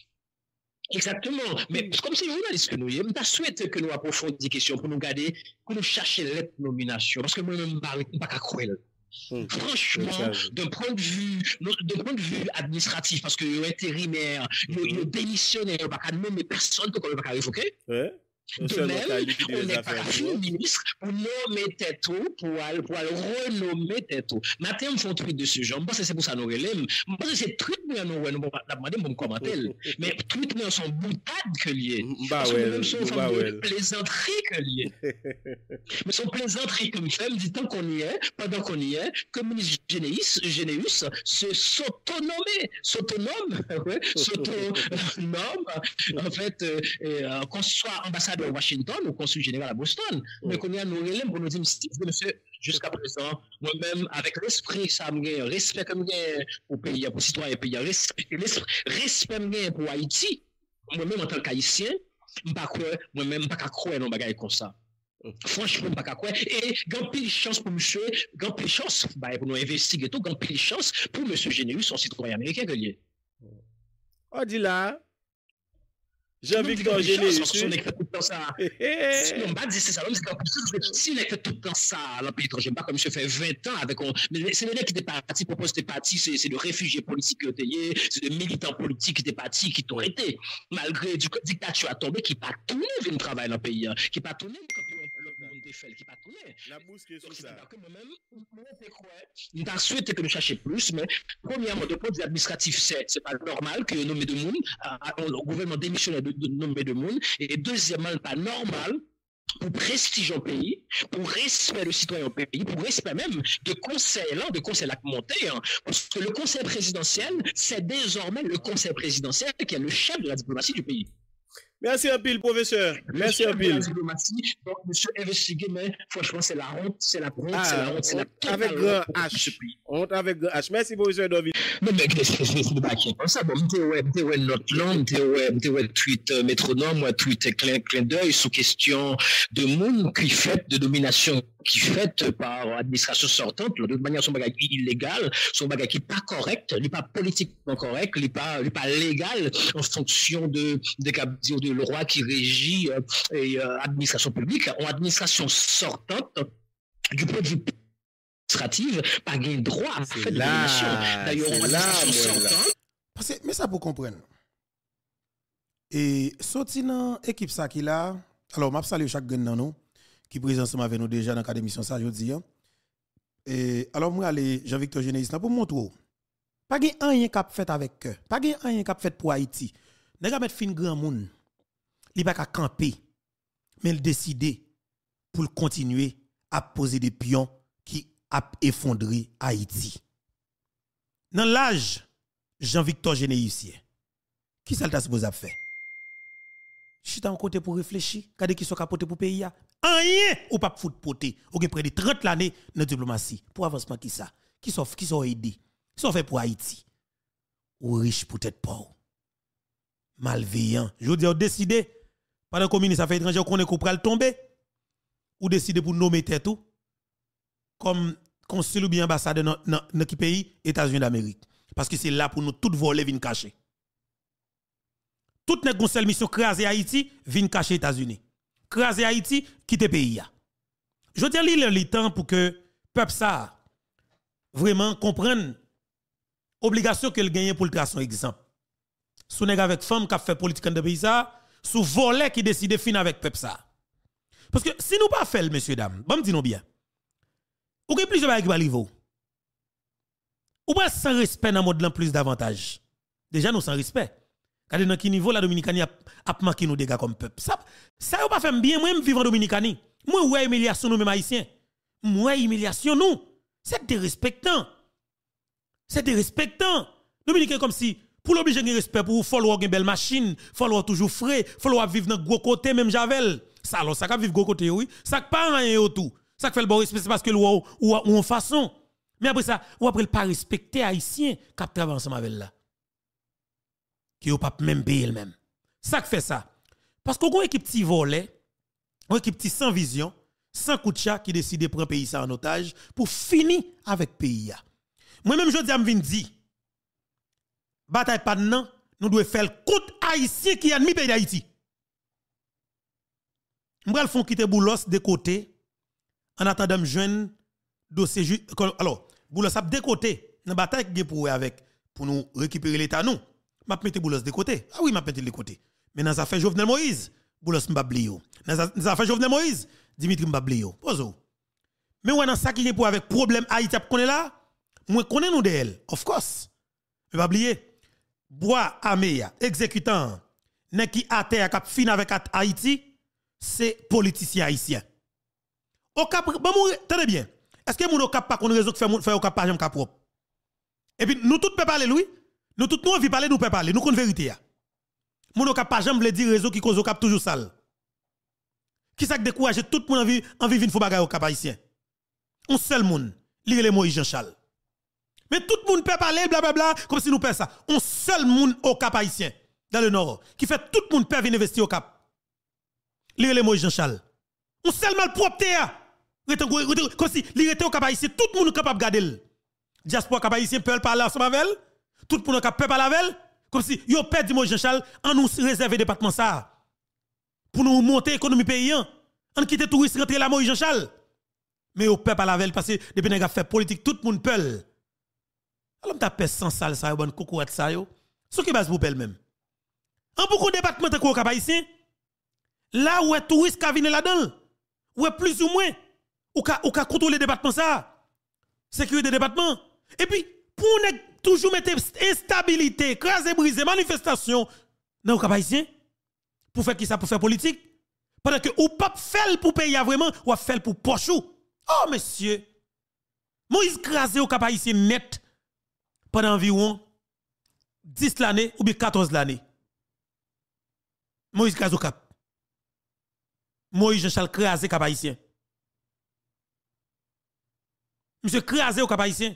Exactement. Mais comme c'est journaliste que nous y sommes, je souhaite que nous approfondions des questions pour nous garder, pour nous chercher l'être nomination. Parce que moi-même, je ne suis pas croire. Hum. Franchement, d'un point de vue, d'un point de vue administratif, parce que les intérimaires, les démissionnaires, il n'y a pas de même personne que ne peut pas révoquer. Ouais. De même, on n'est pas fini ministre pour nommer Teto, pour aller, pour aller renommer Teto. Matin, on fait un tweet de ce genre. Je pense que c'est pour ça que nous relèvons. Je pense que c'est tweet, nous, nous, nous, nous, demander pour me commenter. Mais tweet, nous, sont boutades que liés. Parce que nous sommes de plaisanterie que liés. Mais son plaisanterie que nous faisons, dit tant qu'on y est, pendant qu'on y est, que le ministre Généus se s'autonome, s'autonome, s'autonome, en fait, qu'on soit ambassadeur à Washington ou consul général à Boston, mm. mais qu'on y a nos relèves pour nous dire, monsieur, jusqu'à présent, moi-même, avec l'esprit, ça me respect comme pour pays, pour citoyens pays, respect, respect pour Haïti, moi-même en tant qu'haïtien, moi-même, pas qu'à croire dans bagaille comme ça. Franchement, pas qu'à croire. Et grand pile chance pour monsieur, grand pile chance, bah, pour nous investiguer tout, grand pile chance pour monsieur Générus, son citoyen américain que lié. On dit là, Jean-Victor Générus. Si on fait tout le temps ça. Si on va dire c'est ça, si on fait tout le temps ça, dans pays étranger, pas comme je fais vingt ans avec on. Mais c'est le mec qui était parti, propose des partis, c'est de réfugiés politiques qui ont été, c'est de militants politiques qui étaient partis, qui t'ont été. Malgré du dictature à tomber, qui pas tourné venir travailler dans le pays, qui pas tourné qui pas tourné. La bourse qui est sur ça. Nous avons souhaité que nous cherchions plus, mais premièrement, de point de vue administratif, c'est pas normal que nous nommions de monde, le gouvernement démissionnaire de, de nommer de monde, et deuxièmement, pas normal pour prestiger au pays, pour respect du citoyen au pays, pour respect même de conseil là, de conseil là monté, hein, parce que le conseil présidentiel, c'est désormais le conseil présidentiel qui est le chef de la diplomatie du pays. Merci un pile, professeur. Merci un pile. Donc, monsieur investigué, mais franchement, c'est la honte, c'est la honte, ah, c'est la honte, c'est la honte. Avec grand H. Honte avec grand H. Merci, professeur David. Non, mais c'est pas qui est comme ça. Bon, m'te ouais notre langue, m'te ouais, m'te ouais tweet métronome, moi tweet clin, clin d'œil sous question de monde qui fait de domination qui fait par administration sortante, de toute manière, son bagage illégal, son bagage qui n'est pas correct, il n'est pas politiquement correct, il n'est pas, pas légal en fonction de, de, de le roi qui régit euh, et euh, administration publique, en administration sortante, du point de vue administratif, pas gain droit à faire de domination. D'ailleurs, en administration sortante. Parce que, mais ça pour comprendre. Et sorti dans l'équipe ça qui là, alors, je salue chaque gain dans nous. Qui présente ensemble avec nous déjà dans l'académie ça je dis. Et alors moi aller Jean-Victor Généus pour montrer pas gain rien qu'a fait avec cœur, pas gain rien qu'a fait pour Haïti. Nèg mettre fin grand monde. Il pas qu'à camper mais il décider pour continuer à poser des pions qui a effondré Haïti. Dans l'âge Jean-Victor Généus qui ça t'a supposé faire? Je suis en côté pour réfléchir, regardez qui sont capotés pour pays. Rien ou pas foutre poté. Ou près de trente années dans la diplomatie. Pour avancement qui ça? Qui sont qui sont aidés? Qui sont fait pour Haïti? Ou riche peut-être pas. Malveillant. Je veux dire, décider pendant que le ministre Affaires étrangères qu'on est qu'on le tomber ou décider pour nommer tête tout comme consul ou bien ambassadeur dans notre pays États-Unis d'Amérique. Parce que c'est là pour nous tout voler vinn cacher. Tout n'est qu'une seule mission craser Haïti, vient cacher États-Unis. Craser Haïti, quitter pays. Je dis lire le temps pour que peuple ça vraiment comprenne l'obligation qu'elle gagne pour le tracer son exemple. sous nèg avec femme qui fait politique dans le pays ça, sous volet qui décide fin avec peuple ça. Parce que si nous pas fait messieurs dames, bon me dis nous bien. Ou que plusieurs bagages qui va arriver. Ou pas sans respect dans mode plus davantage. Déjà nous sans respect. Quand dans quel niveau la Dominicanie a, a marqué nos dégâts comme peuple. Ça ça pas fait bien moi me vivre en Dominicanie. Moi ouais humiliation nous même haïtiens. Moi humiliation nous. C'est dérespectant. C'est dérespectant. Dominicain comme si pour l'obliger de respect pour falloir une belle machine, falloir toujours frais, falloir vivre dans gros côté même javel. Ça alors ça ka vivre gros côté oui, ça pas rien autour. Ça fait le bon respect parce que ou ou en façon. Mais après ça, ou après le pas respecter haïtien qui travaille ensemble avec là. Qui ou pas même payer le même. Ça fait ça. Parce qu'on a une équipe petit volet, une équipe petit sans vision, sans coup de chat qui décide de prendre pays ça en otage pour finir avec pays. Moi même je dis à me dire bataille pas non, nous devons faire contre haïtien qui a ennemi pays d'Haïti. M'bral font quitter Boulos de côté en attendant me joindre dossier alors Boulos a de côté dans bataille qui pour avec pour nous récupérer l'état nous. M'a mettre Boulos de côté. Ah oui, m'a mettre de côté. Mais dans affaire Jovenel Moïse, Boulos m'pa blio. Dans affaire Jovenel Moïse, Dimitri m'pa blio. Poso. Mais ouais dans ça qui est pour avec problème Haïti connaît là, moi connais nous de elle. Of course. Mais pas oublier Bois Ameya, exécutant, n'est qui a terre cap fin avec Haïti, c'est politicien haïtien. Au cap, bon, tenez bien. Est-ce que mon cap pas qu'on réseau fait faire au cap pas cap propre? Et puis nous tous peut parler lui, nous tous nous envie parler, nous peut parler, nous connaissons vérité ya. Mon cap pas jamais dire réseau qui cause au cap toujours sale. Qui ça décourage tout le monde envie envie vinn fou bagay au cap haïtien. On seul monde, lire les Moïse Jean-Charles. Mais tout le monde peut parler, blablabla, comme si nous faisons ça. On seul monde au Cap haïtien, dans le Nord, qui fait tout le monde peut venir investir au Cap. Lire les Moïse Jean-Charles. On seul mal propre, comme si l'irrité au Cap haïtien, tout le monde est capable de garder. Diaspora Cap haïtien peut parler ensemble avec elle. Tout le monde est capable de parler avec elle. Comme si yo perdu Moïse Jean-Charles, en nous réserver département ça. Pour nous monter l'économie paysan. On quitte touristes rentrer là Moïse Jean-Charles. Mais yo peut parler avec elle parce que depuis qu'on a fait politique, tout le monde peut. Alors, m'ta pèse sans sale, ça, bon, coucou, ça, yo. Ce qui base pour elle même. En beaucoup de départements de Cap haïtien, là où est touriste qui vient là-dedans, où est plus ou moins, ou ka, ou ka contrôler le département ça, sécurité des départements. Et puis, pour ne toujours mettre instabilité, craser, briser, manifestation dans le Cap haïtien, pour faire qui ça, pour faire politique, pendant que ou pas faire pour payer vraiment, ou faire pour pochou. Oh, monsieur, Moïse crasé au Cap haïtien net, pendant environ dix l'année ou bien quatorze l'année. Moïse Kazo Cap. Moïse Jean-Charles crasé Cap haïtien. Monsieur crasé au Cap haïtien.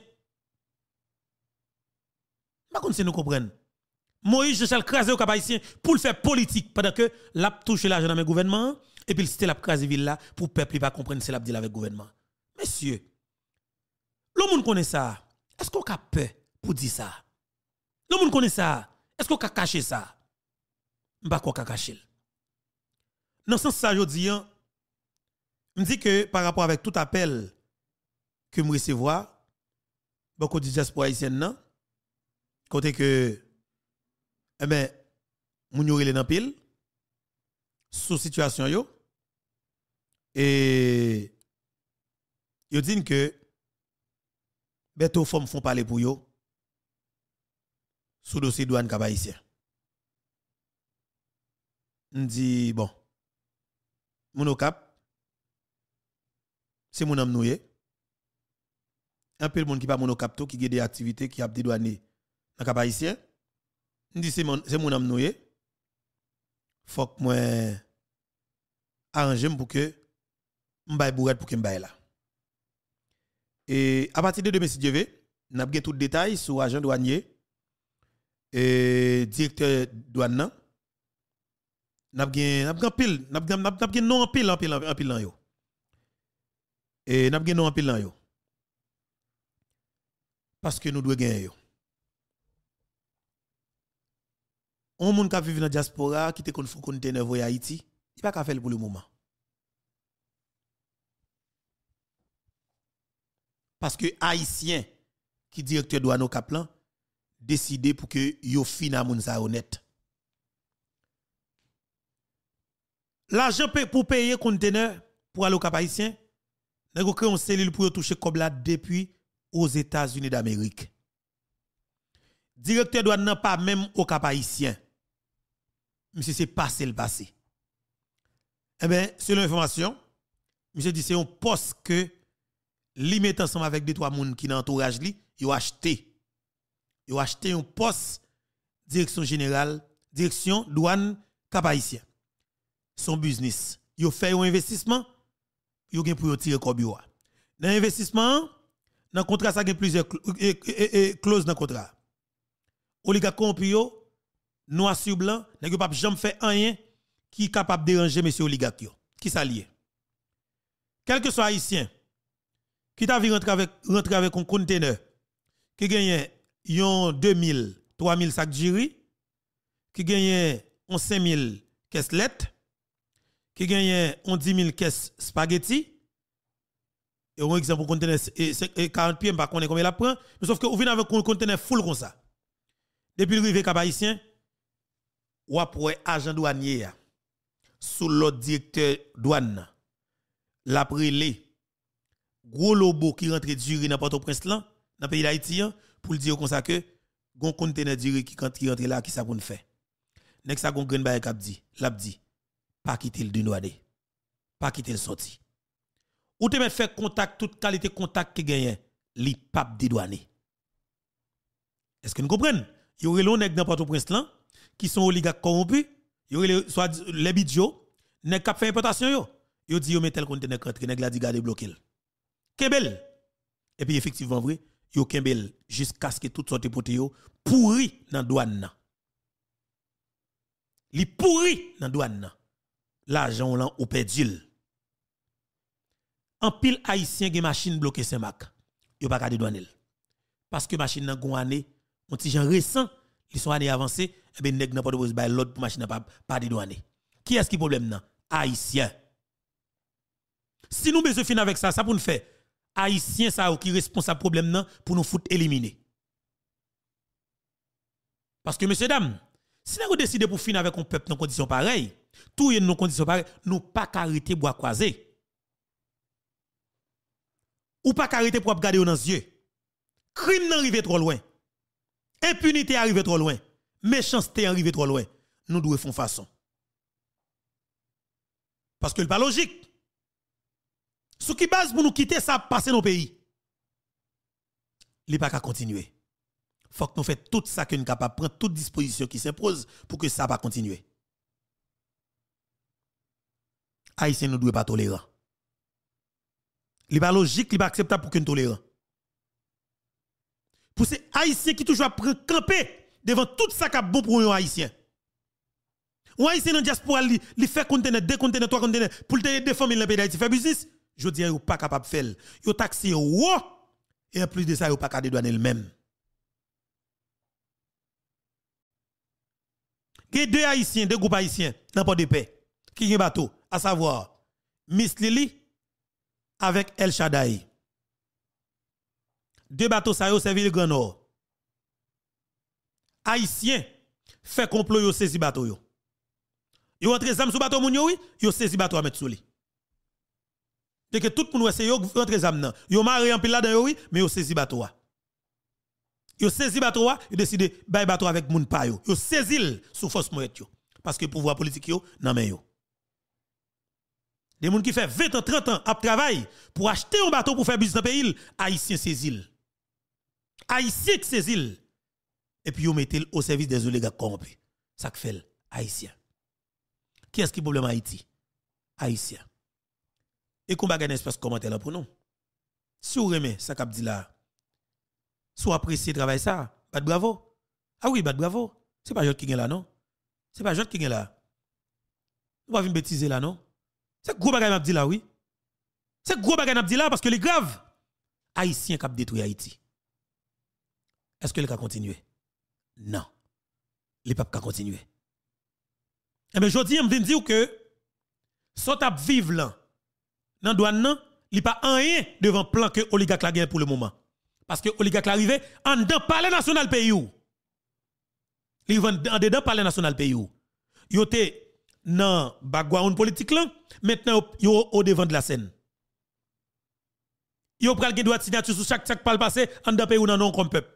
Pas comme si nous comprenons. Moïse Jean-Charles crasé au Cap haïtien pour le faire politique pendant que l'a touché l'argent dans le gouvernement et puis c'était la crasé ville là pour peuple pas comprendre c'est l'a dit avec le gouvernement. Messieurs, le monde connaît ça. Est-ce qu'on a peur pour dire ça? Le monde connaît ça. Est-ce qu'on a caché ça? M'pa quoi caché. Dans ce sens ça je dis me dit que par rapport avec tout appel que me recevoir beaucoup de diaspora haïtienne nan côté que eh ben moun yo relé dans pile sous situation yo et yo dit que beto femme font parler pour yo sous dossier douane Cap haïtien. On dit bon mon cap c'est mon âme noué un peu le monde qui pas mon cap tout qui a des activités qui a des douaniers dans Cap haïtien. On dit c'est mon c'est mon âme noué faut que moi arranger pour que m'baye bourette pour que m'baye là. Et à partir de demain si Dieu veut, n'a bien tout détail sur agent douanier et directeur douane. N'a bien n'a bien pile, n'a bien n'a bien non en pile en pile en pile yo. Et n'a bien non en pile yo. Parce que nous devons gagner yo. On moun ka vivre dans diaspora qui te kon fou conteneur voy Haïti, il pas ka faire pour le moment. Parce que haïtien qui directeur douane au Kaplan décidé pour que yo fina moun sa honnête. l'argent pour payer conteneur pour aller au Cap Haïtien, nous créé une cellule pour toucher comme là depuis aux États-Unis d'Amérique. Directeur douane n'a pas même au Cap Haïtien. Monsieur c'est passé le passé. Eh bien, selon l'information, monsieur dit c'est un poste que li met ensemble avec deux trois moun qui dans entourage li, ils ont acheté. Ils ont acheté un poste direction générale, direction douane Cap Haïtien. Son business. Ils ont fait un investissement, ils ont gagné pour tirer kobio. Dans l'investissement, dans le contrat ça gagne plusieurs clauses dans le contrat. Oligarque comprio noir sur blanc, n'a pas jamais fait rien qui est capable de déranger monsieur oligarque qui s'allie. Quel que soit haïtien qui t'a vu rentrer avec rentrer avec un conteneur qui gagne yon deux mille, trois mille sacs de riz, qui gagne on cinq mille caisses lettres, qui gagne on dix mille caisses spaghetti. Et un exemple pour conteneur quarante pieds, pas connaît combien la prend, mais sauf que vous venez avec un conteneur full comme ça. Depuis le rive Cap Haïtien, ou après agent douanier sous l'autre directeur douane la prélé gros lobo qui rentre du riz dans Port-au-Prince là dans pays d'Haïti pour le dire comme ça que gon conteneur du riz qui rentre là qui ça pour nous faire nek ça gon grain baye k'ap dit l'a dit pas quitter le douane pas quitter le sorti ou te met faire contact toute qualité contact qui gagne li pape dédouané. Est-ce que nous comprenons? Il y aurait l'on nèg dans Port-au-Prince là qui sont oligarques corrompus, il y aurait soit les bidjo nèg k'ap fait importation yo, yo dit yo met tel conteneur rentre nèg la dit garder bloquer. Kembel. Et puis effectivement vrai, yo kembel jusqu'à ce que toute sorte pote yo pourri dans douane nan. Li pourri dans douane nan. L'argent là ou perdu. En pile haïtien gen machine bloquée Saint-Marc. Yo pas ka dédouaner. Parce que machine nan gon année, on ti gens récent, ils sont année avancée, et ben nèg nan pas de bay l'autre pour machine pas pas dédouaner. Qui est-ce qui problème nan? Haïtien. Si nous besoin fin avec ça, ça pour nous faire haïtien ça qui responsable problème nan pour nous foutre éliminer. Parce que messieurs dames, si nous décidons pour finir avec un peuple dans conditions pareilles, tout y dans conditions pareilles, nous pas arrêter bois croisé. Ou pas arrêter pour regarder dans les yeux. Crime n'arrive trop loin. Impunité arrive trop loin. Méchanceté arrive trop loin. Nous devons faire façon. Parce que ce n'est pas logique. Ce qui base pour nous quitter ça, passer nos pays. Il n'est pas qu'à continuer. Il faut que nous fassions tout ça que nous sommes capables de prendre toute disposition qui s'impose pour que ça ne va pas continuer. Haïtien ne doit pas tolérer. Il n'est pas logique, il n'est pas acceptable pour que nous tolérons. Pour ces Haïtiens qui toujours prennent camper devant tout ça qui est bon pour un Haïtien. Un Haïtien dans la diaspora, il fait conteneur, deux conteneurs, trois conteneurs pour te des familles dans le pays d'Haïti faire business. Je dis, il n'est pas capable de faire. Il taxé haut et en plus de ça, il n'est pas capable de douaner le même. Il y a deux Haïtiens, deux groupes Haïtiens dans le port de paix qui ont un bateau, à savoir Miss Lily avec El Shaddai. Deux bateaux ça yo servi le Grand Nord. Haïtien fait complot yo saisi bateau yo. Yo rentre zam sous bateau moun yo oui, yo saisi bateau à mettre sous li. Dès que tout le monde essaye yo rentre zam nan. Yo maré en pile là dedans oui, mais yo saisi bateau a. Yo saisi bateau a, yo décide bay bateau avec moun pa yo. Yo saisi sous force moyette yo parce que pouvoir politique yo nan men yo. Des gens qui fait vingt ans, trente ans à travail pour acheter un bateau pour faire business dans le pays, haïtien saisit. Haïtien saisit. Et puis, ils mettent au service des oligarques corrompus. Ça que fait haïtien. Qui est-ce qui problème Haïti? Haïtien. Et qu'on va gagner un espace commentaire là pour nous. Si vous aimez ça qu'a dit là, si vous appréciez le travail ça, bat bravo. Ah oui, bat bravo. C'est pas Jot qui est là, non? C'est pas Jot qui est là. Vous pas venir bêtiser là, non? C'est gros bagay m'a dit là oui. C'est gros bagay m'a dit là parce que les graves haïtiens qui détruit Haïti. Est-ce que le cas continuer? Non. Les papes ka continuer. Et bien jodi me dire que soit t'a vivre là dans douane nan, li pas rien devant plan que oligarque la gagne pour le moment. Parce que oligarque l'arrivé en dedans palais national pays ou. Li vend en dedans palais national pays ou. Yo te dans le background politique là, maintenant yo au devant de la scène. Yo pral gen droit de signature sur chaque sac pas passer en dans pays ou dans non comme peuple.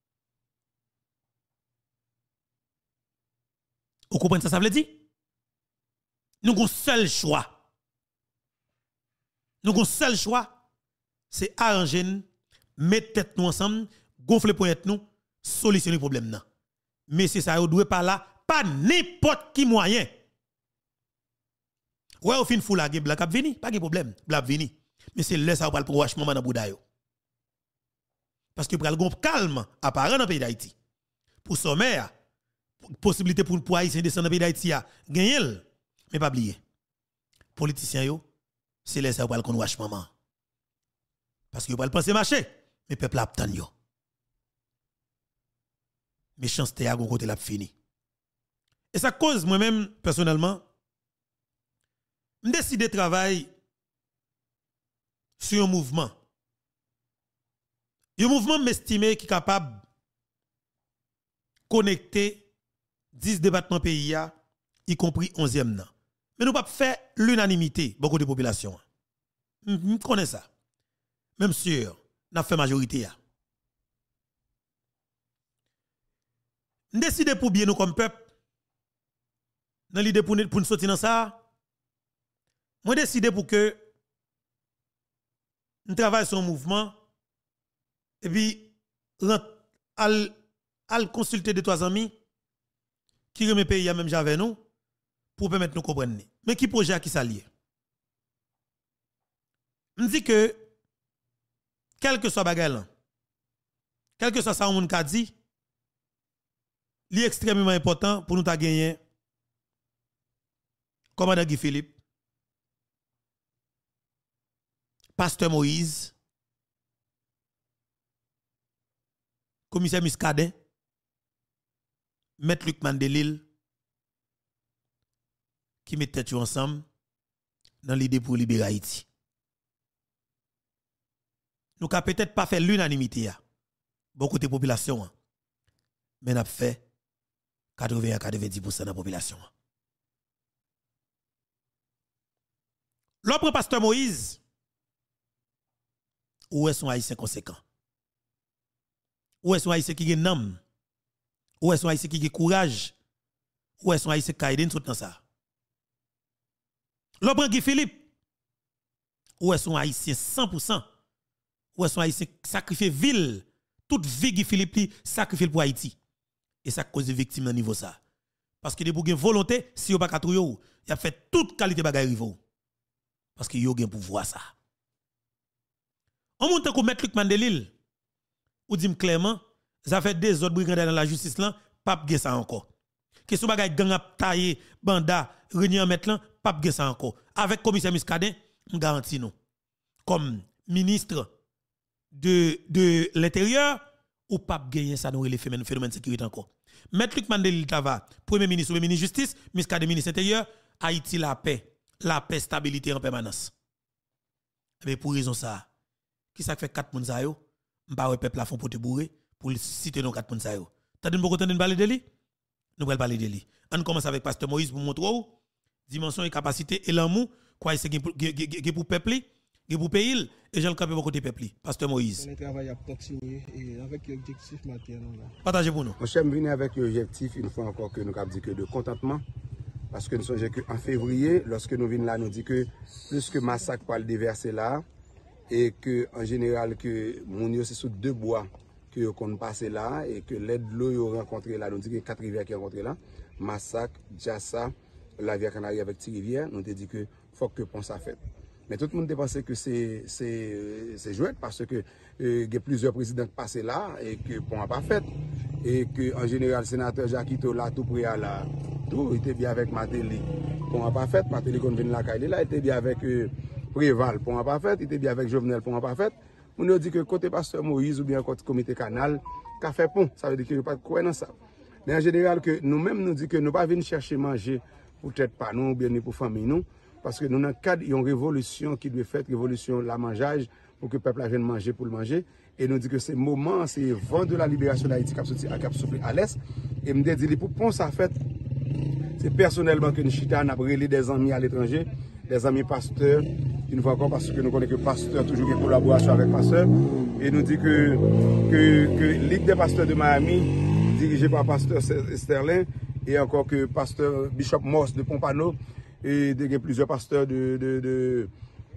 Vous comprenez ça ça veut dire? Nous avons un seul choix. Nous avons un seul choix, c'est arranger, mettre tête nous ensemble, gonfler pour être nous, solutionner le problème là. Mais c'est ça, vous doit pas là, pas n'importe qui moyen. Ouais, au fin fou la, black cap vini, pas de problème, black vini. Mais c'est là ça va pour wachement dans bouda yo. Parce que pour le calme apparent dans le pays d'Haïti. Pour sommet, possibilité pour pour haïtien descendre dans le pays d'Haïti a gagner, mais pas oublier. Politiciens yo, c'est là ça va pour wachement. Parce que vous pas penser marcher, mais peuple a tant yo. Méchanceté à gon côté la fini. Et ça cause moi-même personnellement me décider de travailler sur un mouvement. Un mouvement m'estime qui est capable de connecter dix départements pays, y compris onzième nan. Mais nous ne pouvons pas faire l'unanimité, beaucoup de populations. Nous connaissons ça. Même sûr, nous avons fait majorité. Nous décidons pour bien nous comme peuple, dans l'idée pour nous sortir dans ça, moi décidé pour que nous travaillions sur un mouvement et puis al, al consulter de trois amis qui remet pays même j'avais nous pour permettre nous comprendre. Mais qui projet à qui ça lié? Je dis que quel que soit bagay quel que soit ça on a dit, il est extrêmement important pour nous ta gagner commandant Guy Philippe, Pasteur Moïse, commissaire Muscadet, Maître Luc Mandelil, qui mettent tête ensemble dans l'idée pour libérer Haïti. Nous n'avons peut-être pas fait l'unanimité, beaucoup de population, mais nous avons fait quatre-vingts à quatre-vingt-dix pour cent de la population. L'autre pasteur Moïse, où est son haïtien conséquent? Où est son haïtien qui a nom? Où est son haïtien qui a courage? Où est son haïtien qui a aidé tout dans ça? L'autre Guy Philippe, où est son haïtien cent pour cent? Où est son haïtien sacrifié ville? Toute vie Guy Philippe sacrifié pour Haïti. Et ça cause de victimes à niveau ça. Parce que de pour une volonté, si vous pas qu'à trouver, il a fait toute qualité bagaille rivo. Parce que yo gen pour voir ça. On monte comme mettre Luc Mandelil ou dit clairement, ça fait des autres brigands dans la justice là, pas gen ça encore. Que sou bagay gang ap tailler banda réunion mettre là, pas gen ça encore. Avec commissaire Muscadet, on garantit nous comme ministre de de l'intérieur ou pas gagner ça dans les phénomènes de sécurité encore. Mettre Luc Mandelil Tava, premier ministre ou ministre justice, Muscadet ministre intérieur, Haïti la paix. La paix, stabilité en permanence. Mais pour raison ça, qui ça fait quatre moun sa yo, m'pa wè peuple la font pour te bourrer pour citer nos quatre moun sa yo. T'as beaucoup de parler de lui? Nous allons parler de lui. On commence avec pasteur Moïse pour montrer où dimension et capacité et l'amour quoi c'est qui pour peuple, qui pour pays et Jean le capé pour côté peuple. Pasteur Moïse. Le travail a continué et avec l'objectif maintenant là. Partagez pour nous. Mon cher venu avec l'objectif une fois encore que nous avons dit que de contentement. Parce que nous sommes qu'en février, lorsque nous venons là, nous dit que plus que massacre pour le déverser là, et que en général que mon c'est sous deux bois que qu'on passe là, et que l'aide de l'eau rencontré là, nous dit que quatre rivières qui rencontré là, massacre, Jassa, la rivière Canarie avec six rivières, nous dit que faut que pont ça fait. Mais tout le monde pense que c'est c'est c'est jouet parce que il y a plusieurs présidents qui passent là et que pont n'a pas fait et que en général le sénateur Jacquito là tout près à la tout était bien avec Matéli. Pont n'a pas fait, Matéli qu'on vient là il là était bien avec euh, Préval, pont n'a pas fait, il était bien avec Jovenel, pont n'a pas fait. On nous dit que côté pasteur Moïse ou bien côté comité canal qu'a fait pont, ça veut dire qu'il n'y a pas de quoi dans ça. Mais en général que nous-mêmes nous dit que nous pas venir chercher manger peut-être pas nous ou bien pour famille nous. Parce que nous, dans le cadre, il y a une révolution qui doit faire, révolution la mangeage, pour que le peuple vienne manger pour le manger. Et nous dit que c'est le moment, c'est le vent de la libération d'Haïti qui a sorti à l'est. Et nous dit pour pont ça fait, c'est personnellement que nous chita, nous avons relé des amis à l'étranger, des amis pasteurs, une fois encore parce que nous connaissons que pasteur, toujours une collaboration avec pasteur, et nous dit que, que, que Ligue des pasteurs de Miami, dirigée par pasteur Sterling, et encore que pasteur Bishop Moss de Pompano, et de, plusieurs pasteurs de, de, de,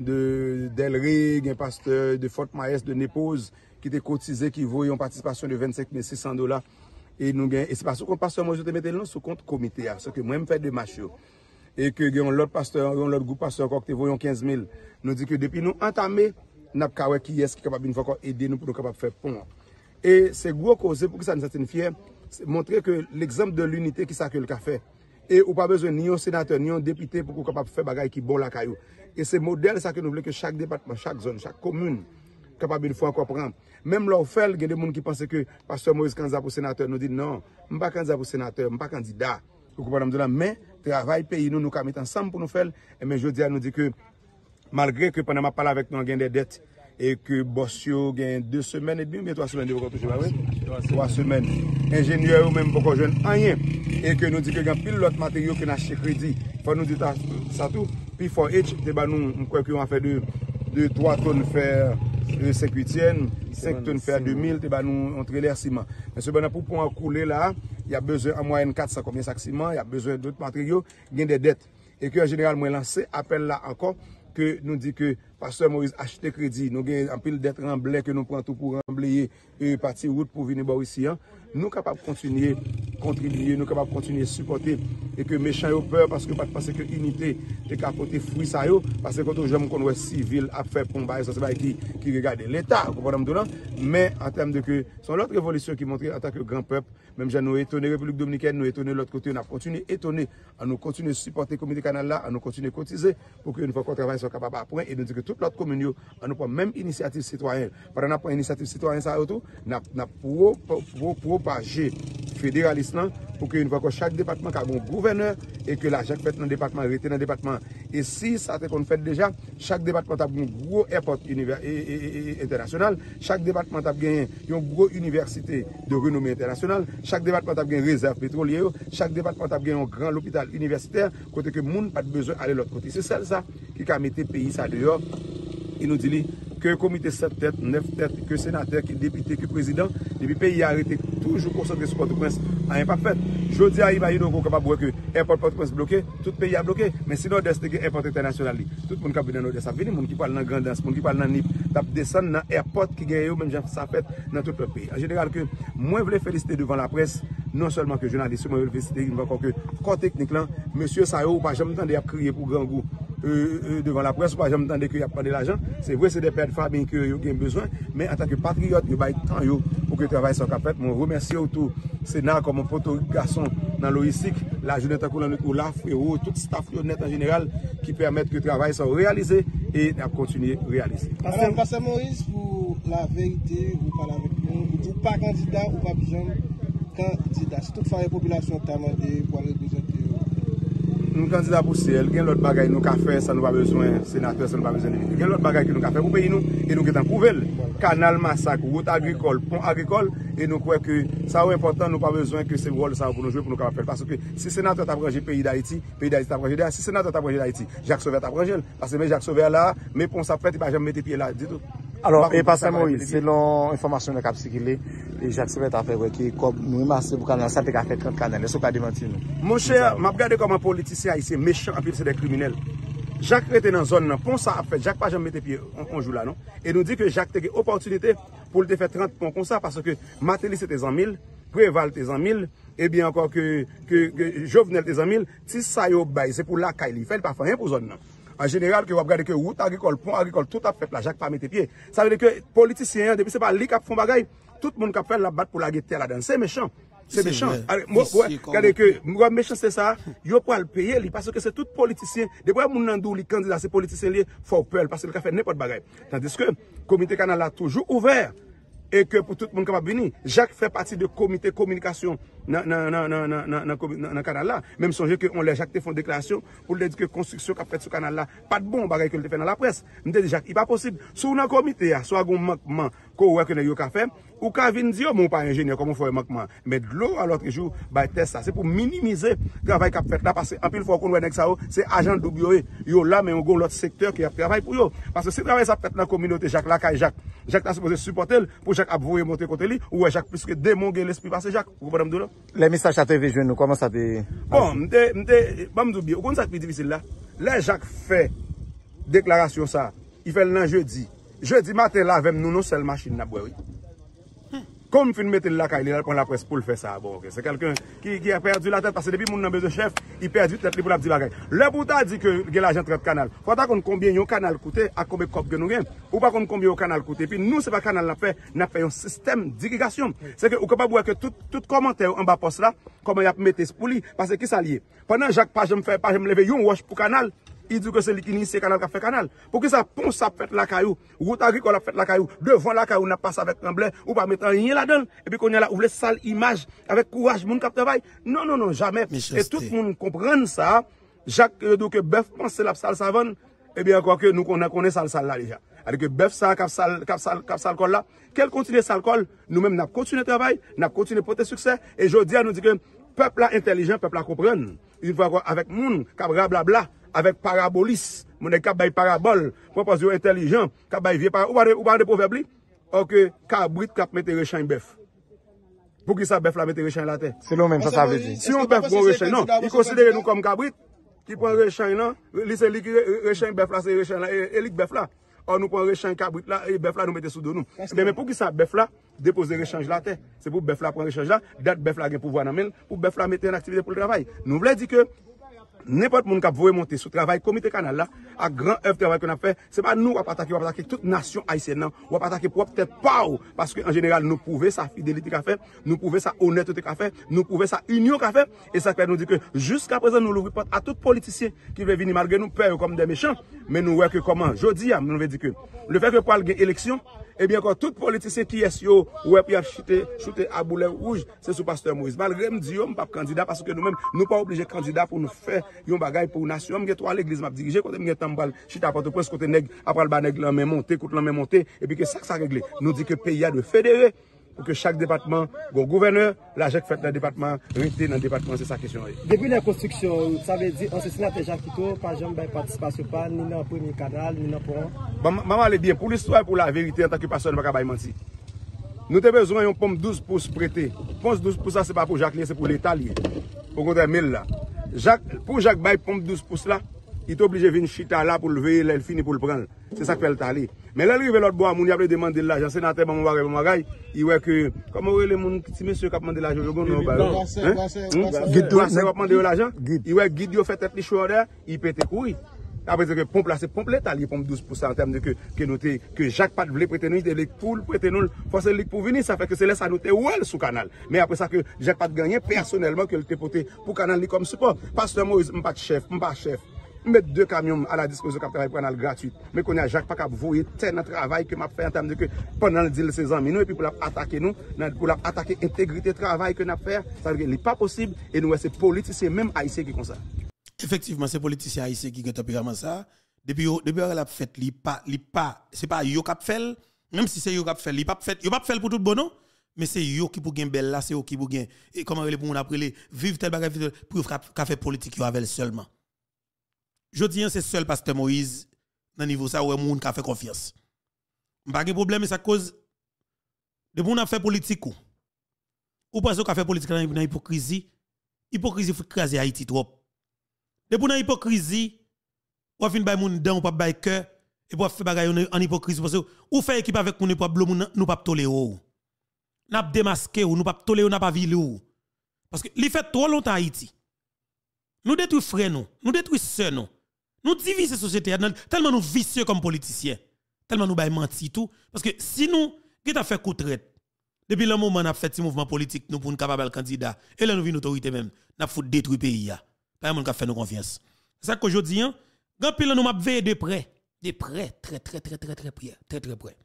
de Delray, un pasteur de Fort Myers, de Népose, qui étaient cotisés, qui voyaient une participation de vingt-cinq mille six cents dollars. Et nous et c'est parce que pasteur moi je te mettais là sous compte comité, ce que moi me fait de marche. Et que l'autre pasteur, l'autre groupe pasteur encore qui voyons quinze mille, nous dit que depuis nous entamé, n'a pas qui est capable une fois encore aider nous pour nous capable faire pont. Et c'est gros cause pour que ça nous soit fier, c'est montrer que l'exemple de l'unité qui ça que le fait. Et ou pas besoin ni un sénateur ni un député pour qu'on capable faire bagaille qui bon la caillou. Et c'est modèle ça que nous voulons que chaque département, chaque zone, chaque commune capable une fois encore prendre. Même là, il y a des gens qui pensent que pasteur Moïse candidat pour sénateur nous dit non, je ne suis pas candidat pour sénateur, je ne suis pas candidat. Mais travail pays nous nous mettons ensemble pour nous faire. Et mais je dis à nous dit que malgré que pendant ma parole avec nous on a des dettes et que Bossio gagne deux semaines et demie, mais trois semaines de toucher pas oui. Trois semaines. Ingénieur ou même beaucoup jeune rien et que nous dit que il y a pile l'autre matériaux que nous acheté crédit. Faut nous dire ça tout. Puis faut H débat nous on croit qu'on a fait de de trois tonnes fer cinq huitième, cinq tonnes fer deux mille, et ben nous on traîner ciment. Mais ce ben pour pouvoir couler là, il y a besoin en moyenne quatre cents combien sacs ciment, il y a besoin d'autres matériaux, il y a des dettes. Et que en général moi lancé appel là encore que nous dit que pasteur Moïse achète crédit, nous avons un pile d'être remblé que nous prenons tout pour remblayer et partir route pour venir ici. Hein. Nous capables de continuer contribuer, nous capables de continuer supporter et que méchants ont peur parce que pas penser que unité est capoter fruit ça yo parce que quand j'aime qu'on voit civil a fait combat ça c'est pas qui qui regarde l'état comprenez mais en termes de que son l'autre révolution qui montre en tant que grand peuple même j'ai nous étonné République dominicaine nous étonné l'autre côté on a continué étonné à nous continuer supporter comité canal là à nous continuer cotiser pour que une fois qu'on travaille soit capable après et nous dire que toute l'autre commune on nous prend même initiative citoyenne pendant qu'on prend initiative citoyenne ça autour n'a n'a pour pour propager fédéraliste pour que une fois que chaque département a un gouverneur et que l'argent fait dans le département reste dans le département et si ça qu'on fait déjà chaque département a un gros airport univers et, et, et, international chaque département a gagné une grosse université de renommée internationale chaque département a gagné réserve pétrolière chaque département a gagné un grand hôpital universitaire côté que monde pas besoin aller l'autre côté c'est ça ça qui a mis le pays ça dehors il nous dit que comité sept têtes, neuf têtes, que sénateur, que député, que président, depuis le pays a arrêté toujours concentré sur Port-au-Prince, a rien pas fait. Je dis à Iba, il est capable de que l'airport Port-au-Prince bloqué, tout le pays a bloqué, mais sinon, c'est l'airport international. Tout le monde qui vient dans l'Odessa, les gens qui parlent dans la grandance, les gens qui parlent dans Nip, qui descendent dans l'airport qui gagne, même ça fait dans tout le pays. En général, que moi, je voulais féliciter devant la presse, non seulement que journaliste, mais je voulais féliciter encore que corps technique là, monsieur Sayo, pas jamais entendu à crier pour grand goût. Euh, euh, devant la presse, pas jamais entendu qu'il y a pas de l'argent. C'est vrai, c'est des pères de famille qui ont besoin, mais en tant que patriote, il y a temps pour que le travail soit fait. Je remercie autour Sénat comme un poteau garçon dans logistique, la jeunesse en couleur pour la frérot, tout staff net en général qui permettent que le travail soit réalisé et à continuer à réaliser. Alors, Pasteur Moïse, pour la vérité, vous parlez avec nous, vous dites pas candidat ou pas besoin candidat. Si toutefois la population t'a demandé pour aller représenter. Nous candidat pour ciel, il y a l'autre bagaille nous avons fait, ça nous pas besoin, sénateur, ça nous pas besoin. Il y a l'autre bagaille que nous avons fait pour payer nous et nous avons prouvé. Canal massacre, route agricole, pont agricole, et nous croyons que ça est important, nous pas besoin que ce rôle ça pour nous jouer pour nous faire. Parce que si sénateur t'a branché pays d'Haïti, pays d'Haïti t'a branché d'Haïti, si sénateur t'a branché d'Haïti, Jacques Sauveur t'a branché, parce que Jacques Sauveur là, mais pour ça fait, il va jamais mettre pied là, dit tout. Alors, et Pasteur Moïse, selon l'information de Cap Sikile, et Jacques Sauveur t'a fait qui comme nous remarquons pour canal, ça t'a fait trente canaux, est-ce qu'on peut démentir nous? Mon cher, m'a regardé comme un politicien haïtien méchant, en plus c'est des criminels. Jacques était dans la zone, pour ça a fait, Jacques pas jamais mettre pied on joue là, non? Et nous dit que Jacques a une opportunité pour le faire trente points comme ça, parce que Matéli c'était cent mille, Préval était cent mille, et bien encore que, que, que Jovenel était cent mille, si ça y est, c'est pour la caille, il fait pas rien pour zone. En général, que vous regardez que route agricole, pont agricole, tout a fait là, Jacques pas mettre pied. Ça veut dire que politiciens, depuis c'est pas lui qui font bagaille, tout le monde qui fait la batte pour la guetter là-dedans. C'est méchant. C'est méchant. Regardez que, moi, méchant, c'est ça. Yo pour le payer, parce que c'est tout politicien. Depuis que mon andou, les candidats, ces politiciens, il faut peur, parce qu'il a fait n'importe bagaille. Tandis que, le comité canal a toujours ouvert et que pour tout le monde capable venir. Jacques fait partie de comité communication dans le canal là. Même songez que on les Jacques te font déclaration pour dire que construction qu'a fait ce canal là, pas de bon bagage que le fait dans la presse. Me dit Jacques, il pas possible. Sous un comité soit un manquement qu'on que yo ka fait ou ka vinn dire mon pas ingénieur comment faire manquement. Mais de l'eau à l'autre jour, bah test ça, c'est pour minimiser le travail qu'a fait là parce que en pile fois qu'on voit ça c'est agent double yo là mais on go l'autre secteur qui a travail pour yo parce que si travail ça fait dans la communauté Jacques là Jacques Jacques a supposé supporter pour Jacques a voué monter côté lui ou Jacques puisque démonger l'esprit passer Jacques vous comprenez m'dou les messages à T V jeune comment ça te bon m'te m'te pas m'dou bien on ça plus difficile là là Jacques fait déclaration ça il fait le jeudi jeudi matin là avec nous non seule machine n'a boire oui comme fin mettre la caille là pour la presse pour le faire ça bon okay. C'est quelqu'un qui, qui a perdu la tête parce que depuis mon besoin chef il perdu tête pour la dire la caille le pour t'a dit que que l'argent traite canal faut ta connait combien un canal coûté à combien cop que nous gain ou pas connait combien un canal coûté puis nous c'est pas canal n'a fait n'a fait un système d'irrigation c'est que ou capable voir que tout tout commentaire en bas poste là comment il a mettre pour lui parce que qui ça lié pendant Jacques pas jamais fait pas jamais lever un wash pour canal il dit que c'est lui qui initie canal qui a fait canal. Pour que ça ponce ça fait la caillou, route agricole a fait la caillou, devant la caillou n'a pas ça avec tremblé ou pas mettre rien là-dedans et puis qu'on y a là ouvre sale image avec courage moun qui travaille. Non non non jamais. Et tout le monde comprend ça. Jacques donc bœuf pense la salle savane et bien encore que nous connaissons salle salle là déjà. Alors que bœuf ça cap salle cap salle cap salle col là, quel continue salle col, nous même n'a continuer travail, n'a continuer porter succès et jodi a nous dit que peuple là intelligent, peuple là comprendre. Une fois avec moun qui blabla avec parabolis, mon est bay parabole, propose intelligent, kabay vieux par ou pas ou pas de proverbe li, OK, cabrit cap mettre rechan bœuf. Pour qui ça bœuf la mettre rechan la terre? C'est le même ça ça veut dire. Si on bœuf bon rechan non, il considère nous comme cabrit qui prend rechan non, li c'est li rechan bœuf là c'est rechan là et li bœuf là. Or nous prend rechan cabrit là et bœuf là nous mettre sous dos nous. Mais mais pour qui ça bœuf là déposer rechange la terre? C'est pour bœuf là prendre rechange là, date bœuf là gen pouvoir dans main pour bœuf là mettre en activité pour le travail. Nous voulons dire que n'importe monde qui a voulu monter sur le travail comité canal là à grand œuvre travail qu'on a fait c'est pas nous qui va attaquer on va attaquer toute nation haïtienne on va attaquer pour peut-être pas parce que en général nous prouver sa fidélité qu'a fait nous prouver sa honnêteté qu'a fait nous prouver sa union qu'a fait et ça fait nous dire que jusqu'à présent nous l'ouvrons à tout politicien qui veut venir malgré nous peur comme des méchants mais nous voyons que comment jodi nous veut dire que le fait que pour aller élection et bien quand tout politicien qui est yo ouais puis a chuté chuté à boulet rouge c'est sous pasteur Moïse malgré me dit yo pas candidat parce que nous même nous pas obligé candidat pour nous faire yon bagay pour nation me trois l'église m'a dirigé côté me tambal chita porte prince côté nèg après le banèg la main monter côté la main monter et puis que ça ça réglé nous dit que pays a de fédérer pour que chaque département bon gouverneur la Jacques fait dans le département rester dans le département c'est sa question. Depuis la construction ça veut dire ancien Jacques Kito pas jamais participation pas ni dans premier canal ni dans pont. Maman allez bien pour l'histoire pour la vérité en tant que personne pas capable mentir. Nous avons besoin d'un pomme douze pouces prêté. Pomme douze pouces ça c'est pas pour Jacques c'est pour l'État lié. Pour compter mille là. Jacques pour Jacques bail pomme douze pouces là, il est obligé de venir chita là pour le lever, il finit pour le prendre. C'est ça que fait le tali. Mais là, il arrive l'autre bois, il a demandé l'argent, sénateur, bon, il voit que, comment les gens, si monsieur qui a demandé l'argent, guide doit demander l'argent, il voit guide, il fait tête les cheveux il pète courir. Après que pompe là, c'est pompe l'État, il pompe douze pour cent en termes de que, que, nous que Jacques pas voulait prêter nous, il pour prêter nous, forcer le pour venir, ça fait que c'est là, ça nous ouais sous canal. Mais après ça que Jacques pas gagné personnellement que le porté pour canal comme support. Pasteur Moïse, pas de chef, pas chef. Mettre deux camions à la disposition de travail canal gratuit. Mais qu'on a Jacques pas capable voyer tel travail que m'a fait en termes de que pendant le deal ces amis nous et puis pour attaquer nous, pour attaquer l'intégrité travail que n'a fait, ça veut dire n'est pas possible et nous c'est politiciens même haïtiens qui comme ça. Effectivement, c'est politiciens haïtiens qui ont vraiment ça. Depuis depuis la fête, li pas li pas c'est pas yo qui fait, même si c'est yo qui fait, li pas fait, yo pas fait pour tout bon non, mais c'est yo qui pour gain belle là, c'est yo qui pour gain et comment les pour on après les vivre tel bagage pour faire politique yo avec seulement. Je dis c'est seul pasteur Moïse dans niveau ça où moun qui fait confiance. Pas de problème ça cause de moun a fait politique ou. Ou parce qu'on fait politique dans hypocrisie, hypocrisie faut craser Haïti trop. De pour dans hypocrisie, ou fin bay moun dan ou pas bay cœur et pour faire bagay en hypocrisie parce que ou fait équipe avec moun pas blou nous pas tolérer. N'a démasquer ou nous pas tolérer n'a pas vile ou. Parce que li fait trop longtemps Haïti. Nous détruisons frères nous, nous détruisons sœurs nous. Nous divisons la société tellement nous vicieux comme politiciens, tellement nous bay menti tout parce que si nous qui t'a fait coup de traite depuis le moment n'a fait ce mouvement politique nous pour nous capable candidat et là nous vinn autorité même n'a faut détruire pays a. Pas monde qui fait nous confiance. C'est ça qu'aujourd'hui hein, grand pile nous m'a veillé de près, de près très très très très très près, très très près.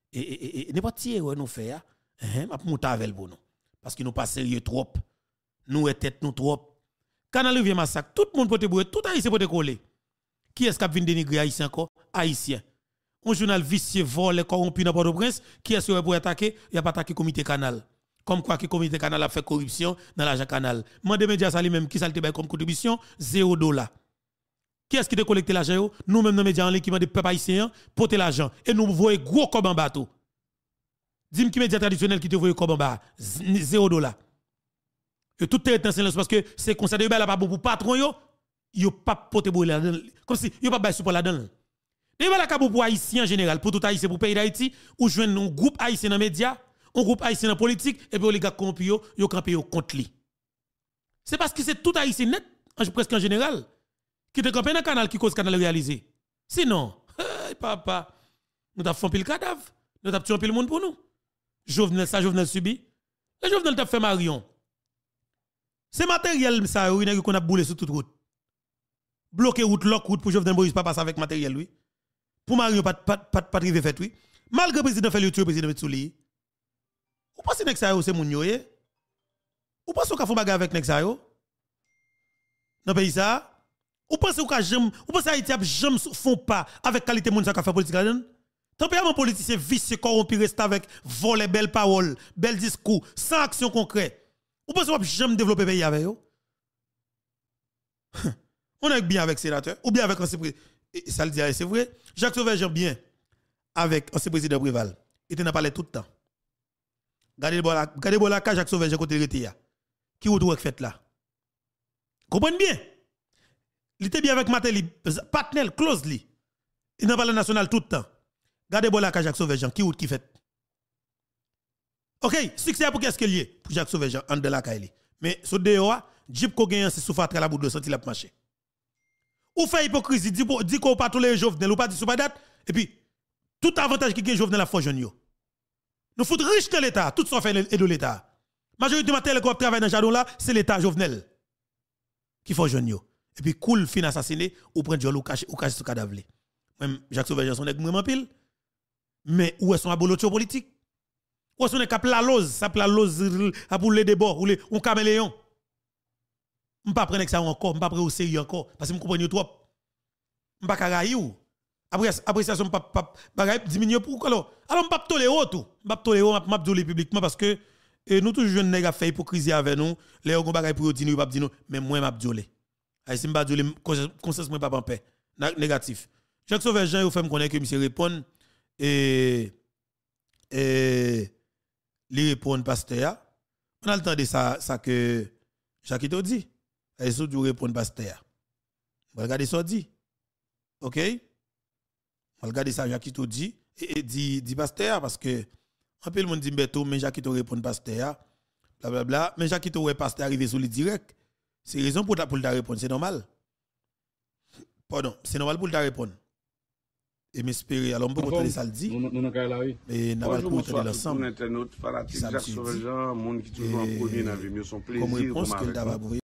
et, et, et n'importe qui nous fait, hein, m'a monter avec pour nous. Parce que nous pas sérieux trop. Nous est tête nous trop. Canal Rivière massacre, tout le monde peut te bouer, tout haïtien peut te coller. Qui est-ce qui a venu dénigrer haïtien encore? Haïtien. Un journal vicieux, volé, corrompu dans Port-au-Prince, qui est-ce qui pour attaquer? Il n'y a pas attaqué comité canal. Comme quoi que comité canal a fait corruption dans l'argent canal. Mandé média ça lui-même qui ça te comme contribution zéro dollar. Qui est-ce qui te collecté l'argent? Nous-mêmes dans les médias en ligne qui m'a dit peuple haïtien porter l'argent et nous voyons gros comme en bateau. Dis-moi qui média traditionnel qui te voyait comme en bas zéro dollar. Et tout est en silence parce que c'est comme ça de ba la pas pour patron yo, yo pas porter boule là comme si yo pas bail support là-dedans. Et ba la ka pour haïtien en général, pour tout haïtien pour pays d'Haïti ou joindre un groupe haïtien dans médias, un groupe haïtien dans politique et puis oligarque corrompu yo, yo campé yo contre lui. C'est parce que c'est tout haïtien net presque en général qui te campé dans canal qui cause canal réalisé. Sinon, hey, papa, nous t'a fait pile cadavre, nous t'a tué pile monde pour nous. Jovenel ça Jovenel subi. Le Jovenel t'a fait Marion. C'est matériel ça oui qu'on a boulé sur toute route. Bloquer route lock route pour Jovenel Moïse pas passer avec matériel oui. Pour Marion pas pas pas pas privé fait oui. Malgré président fait le tuer président Metsouli. Ou pensez que ça c'est moun yo eh? Ou pensez qu'on fait bagarre avec nek ça yo? Dans pays ça? Ou pensez qu'on jamais ou pensez Haïti a jamais font pas avec qualité moun ça ka fait politique là-dedans? Tant pis un politicien vicieux corrompu reste avec voler belles paroles, belles discours, sans action concrète. Ou pensez qu'on jamais développer pays avec eux? On est bien avec sénateur ou bien avec ancien président. Ça le dit c'est vrai. Jacques Sauvageant bien avec ancien président Préval. Il t'en a parlé tout le temps. Regardez bon la regardez bon la cage Jacques Sauvageant côté rete ya. Qui ou fait fait là. Comprenez bien. Il était bien avec Matéli, partenaire closely. Il n'a pas le national tout le temps. Regardez bon la cage Jacques Sauvageant qui ou qui fait. OK, succès pour qu'est-ce qu'il y a pour Jacques Sauvageant en de la caille. Mais ce dehors, Jeep ko gagne c'est soufatre la bout de senti la marcher. Ou fait hypocrisie, dit dit qu'on pas tous les Jovenel ou pas dit sous pas date et puis tout avantage qui gagne Jovenel la fois jeune yo. Nous fout riche de l'état, tout ça fait et de l'état. Majorité matériel qui travaille dans jardin là, c'est l'état Jovenel qui fait jeune yo. Et puis cool fin assassiné ou prendre jol ou cacher ou cacher ce cadavre. Même Jacques Sauvageant son nèg vraiment pile. Mais où est son abolotio politique? Où est son cap la lose, ça la lose à pour les débord ou les on caméléon. On pas prendre ça encore, on pas prendre au sérieux encore parce que me comprendre trop. On pas carayou. Après appréciation pas pas bagay diminuer pour alors. Alors on pas tolérer tout. On pas tolérer m'a doler publiquement parce que et nous toujours jeunes nèg a fait hypocrisie avec nous, les on bagay pour dire nous pas dire nous mais moi m'a doler. Ay si m'pa doler conscience moi pas en paix. Négatif. Jacques Sauvageant il fait me connaître que monsieur répond et et lui répond pasteur. On a le temps de ça ça que Jacques te dit. Et ça du répond pasteur. On regarder ça dit. OK? On regarder ça Jacques te dit et, et dit dit pasteur parce que un peu le monde dit Beto mais Jacques te répond pasteur bla bla bla mais Jacques te ouais pasteur arrivé sur le direct. C'est raison pour ta pour ta répondre, c'est normal. Pardon, c'est normal pour ta répondre. Et m'espérer alors on peut continuer ça le dit. Nous nous là oui. Et n'a pas pour tenir l'ensemble. Internaute fanatique Jacques Sauvageant, monde qui toujours en premier dans vie, son plaisir. Comme réponse que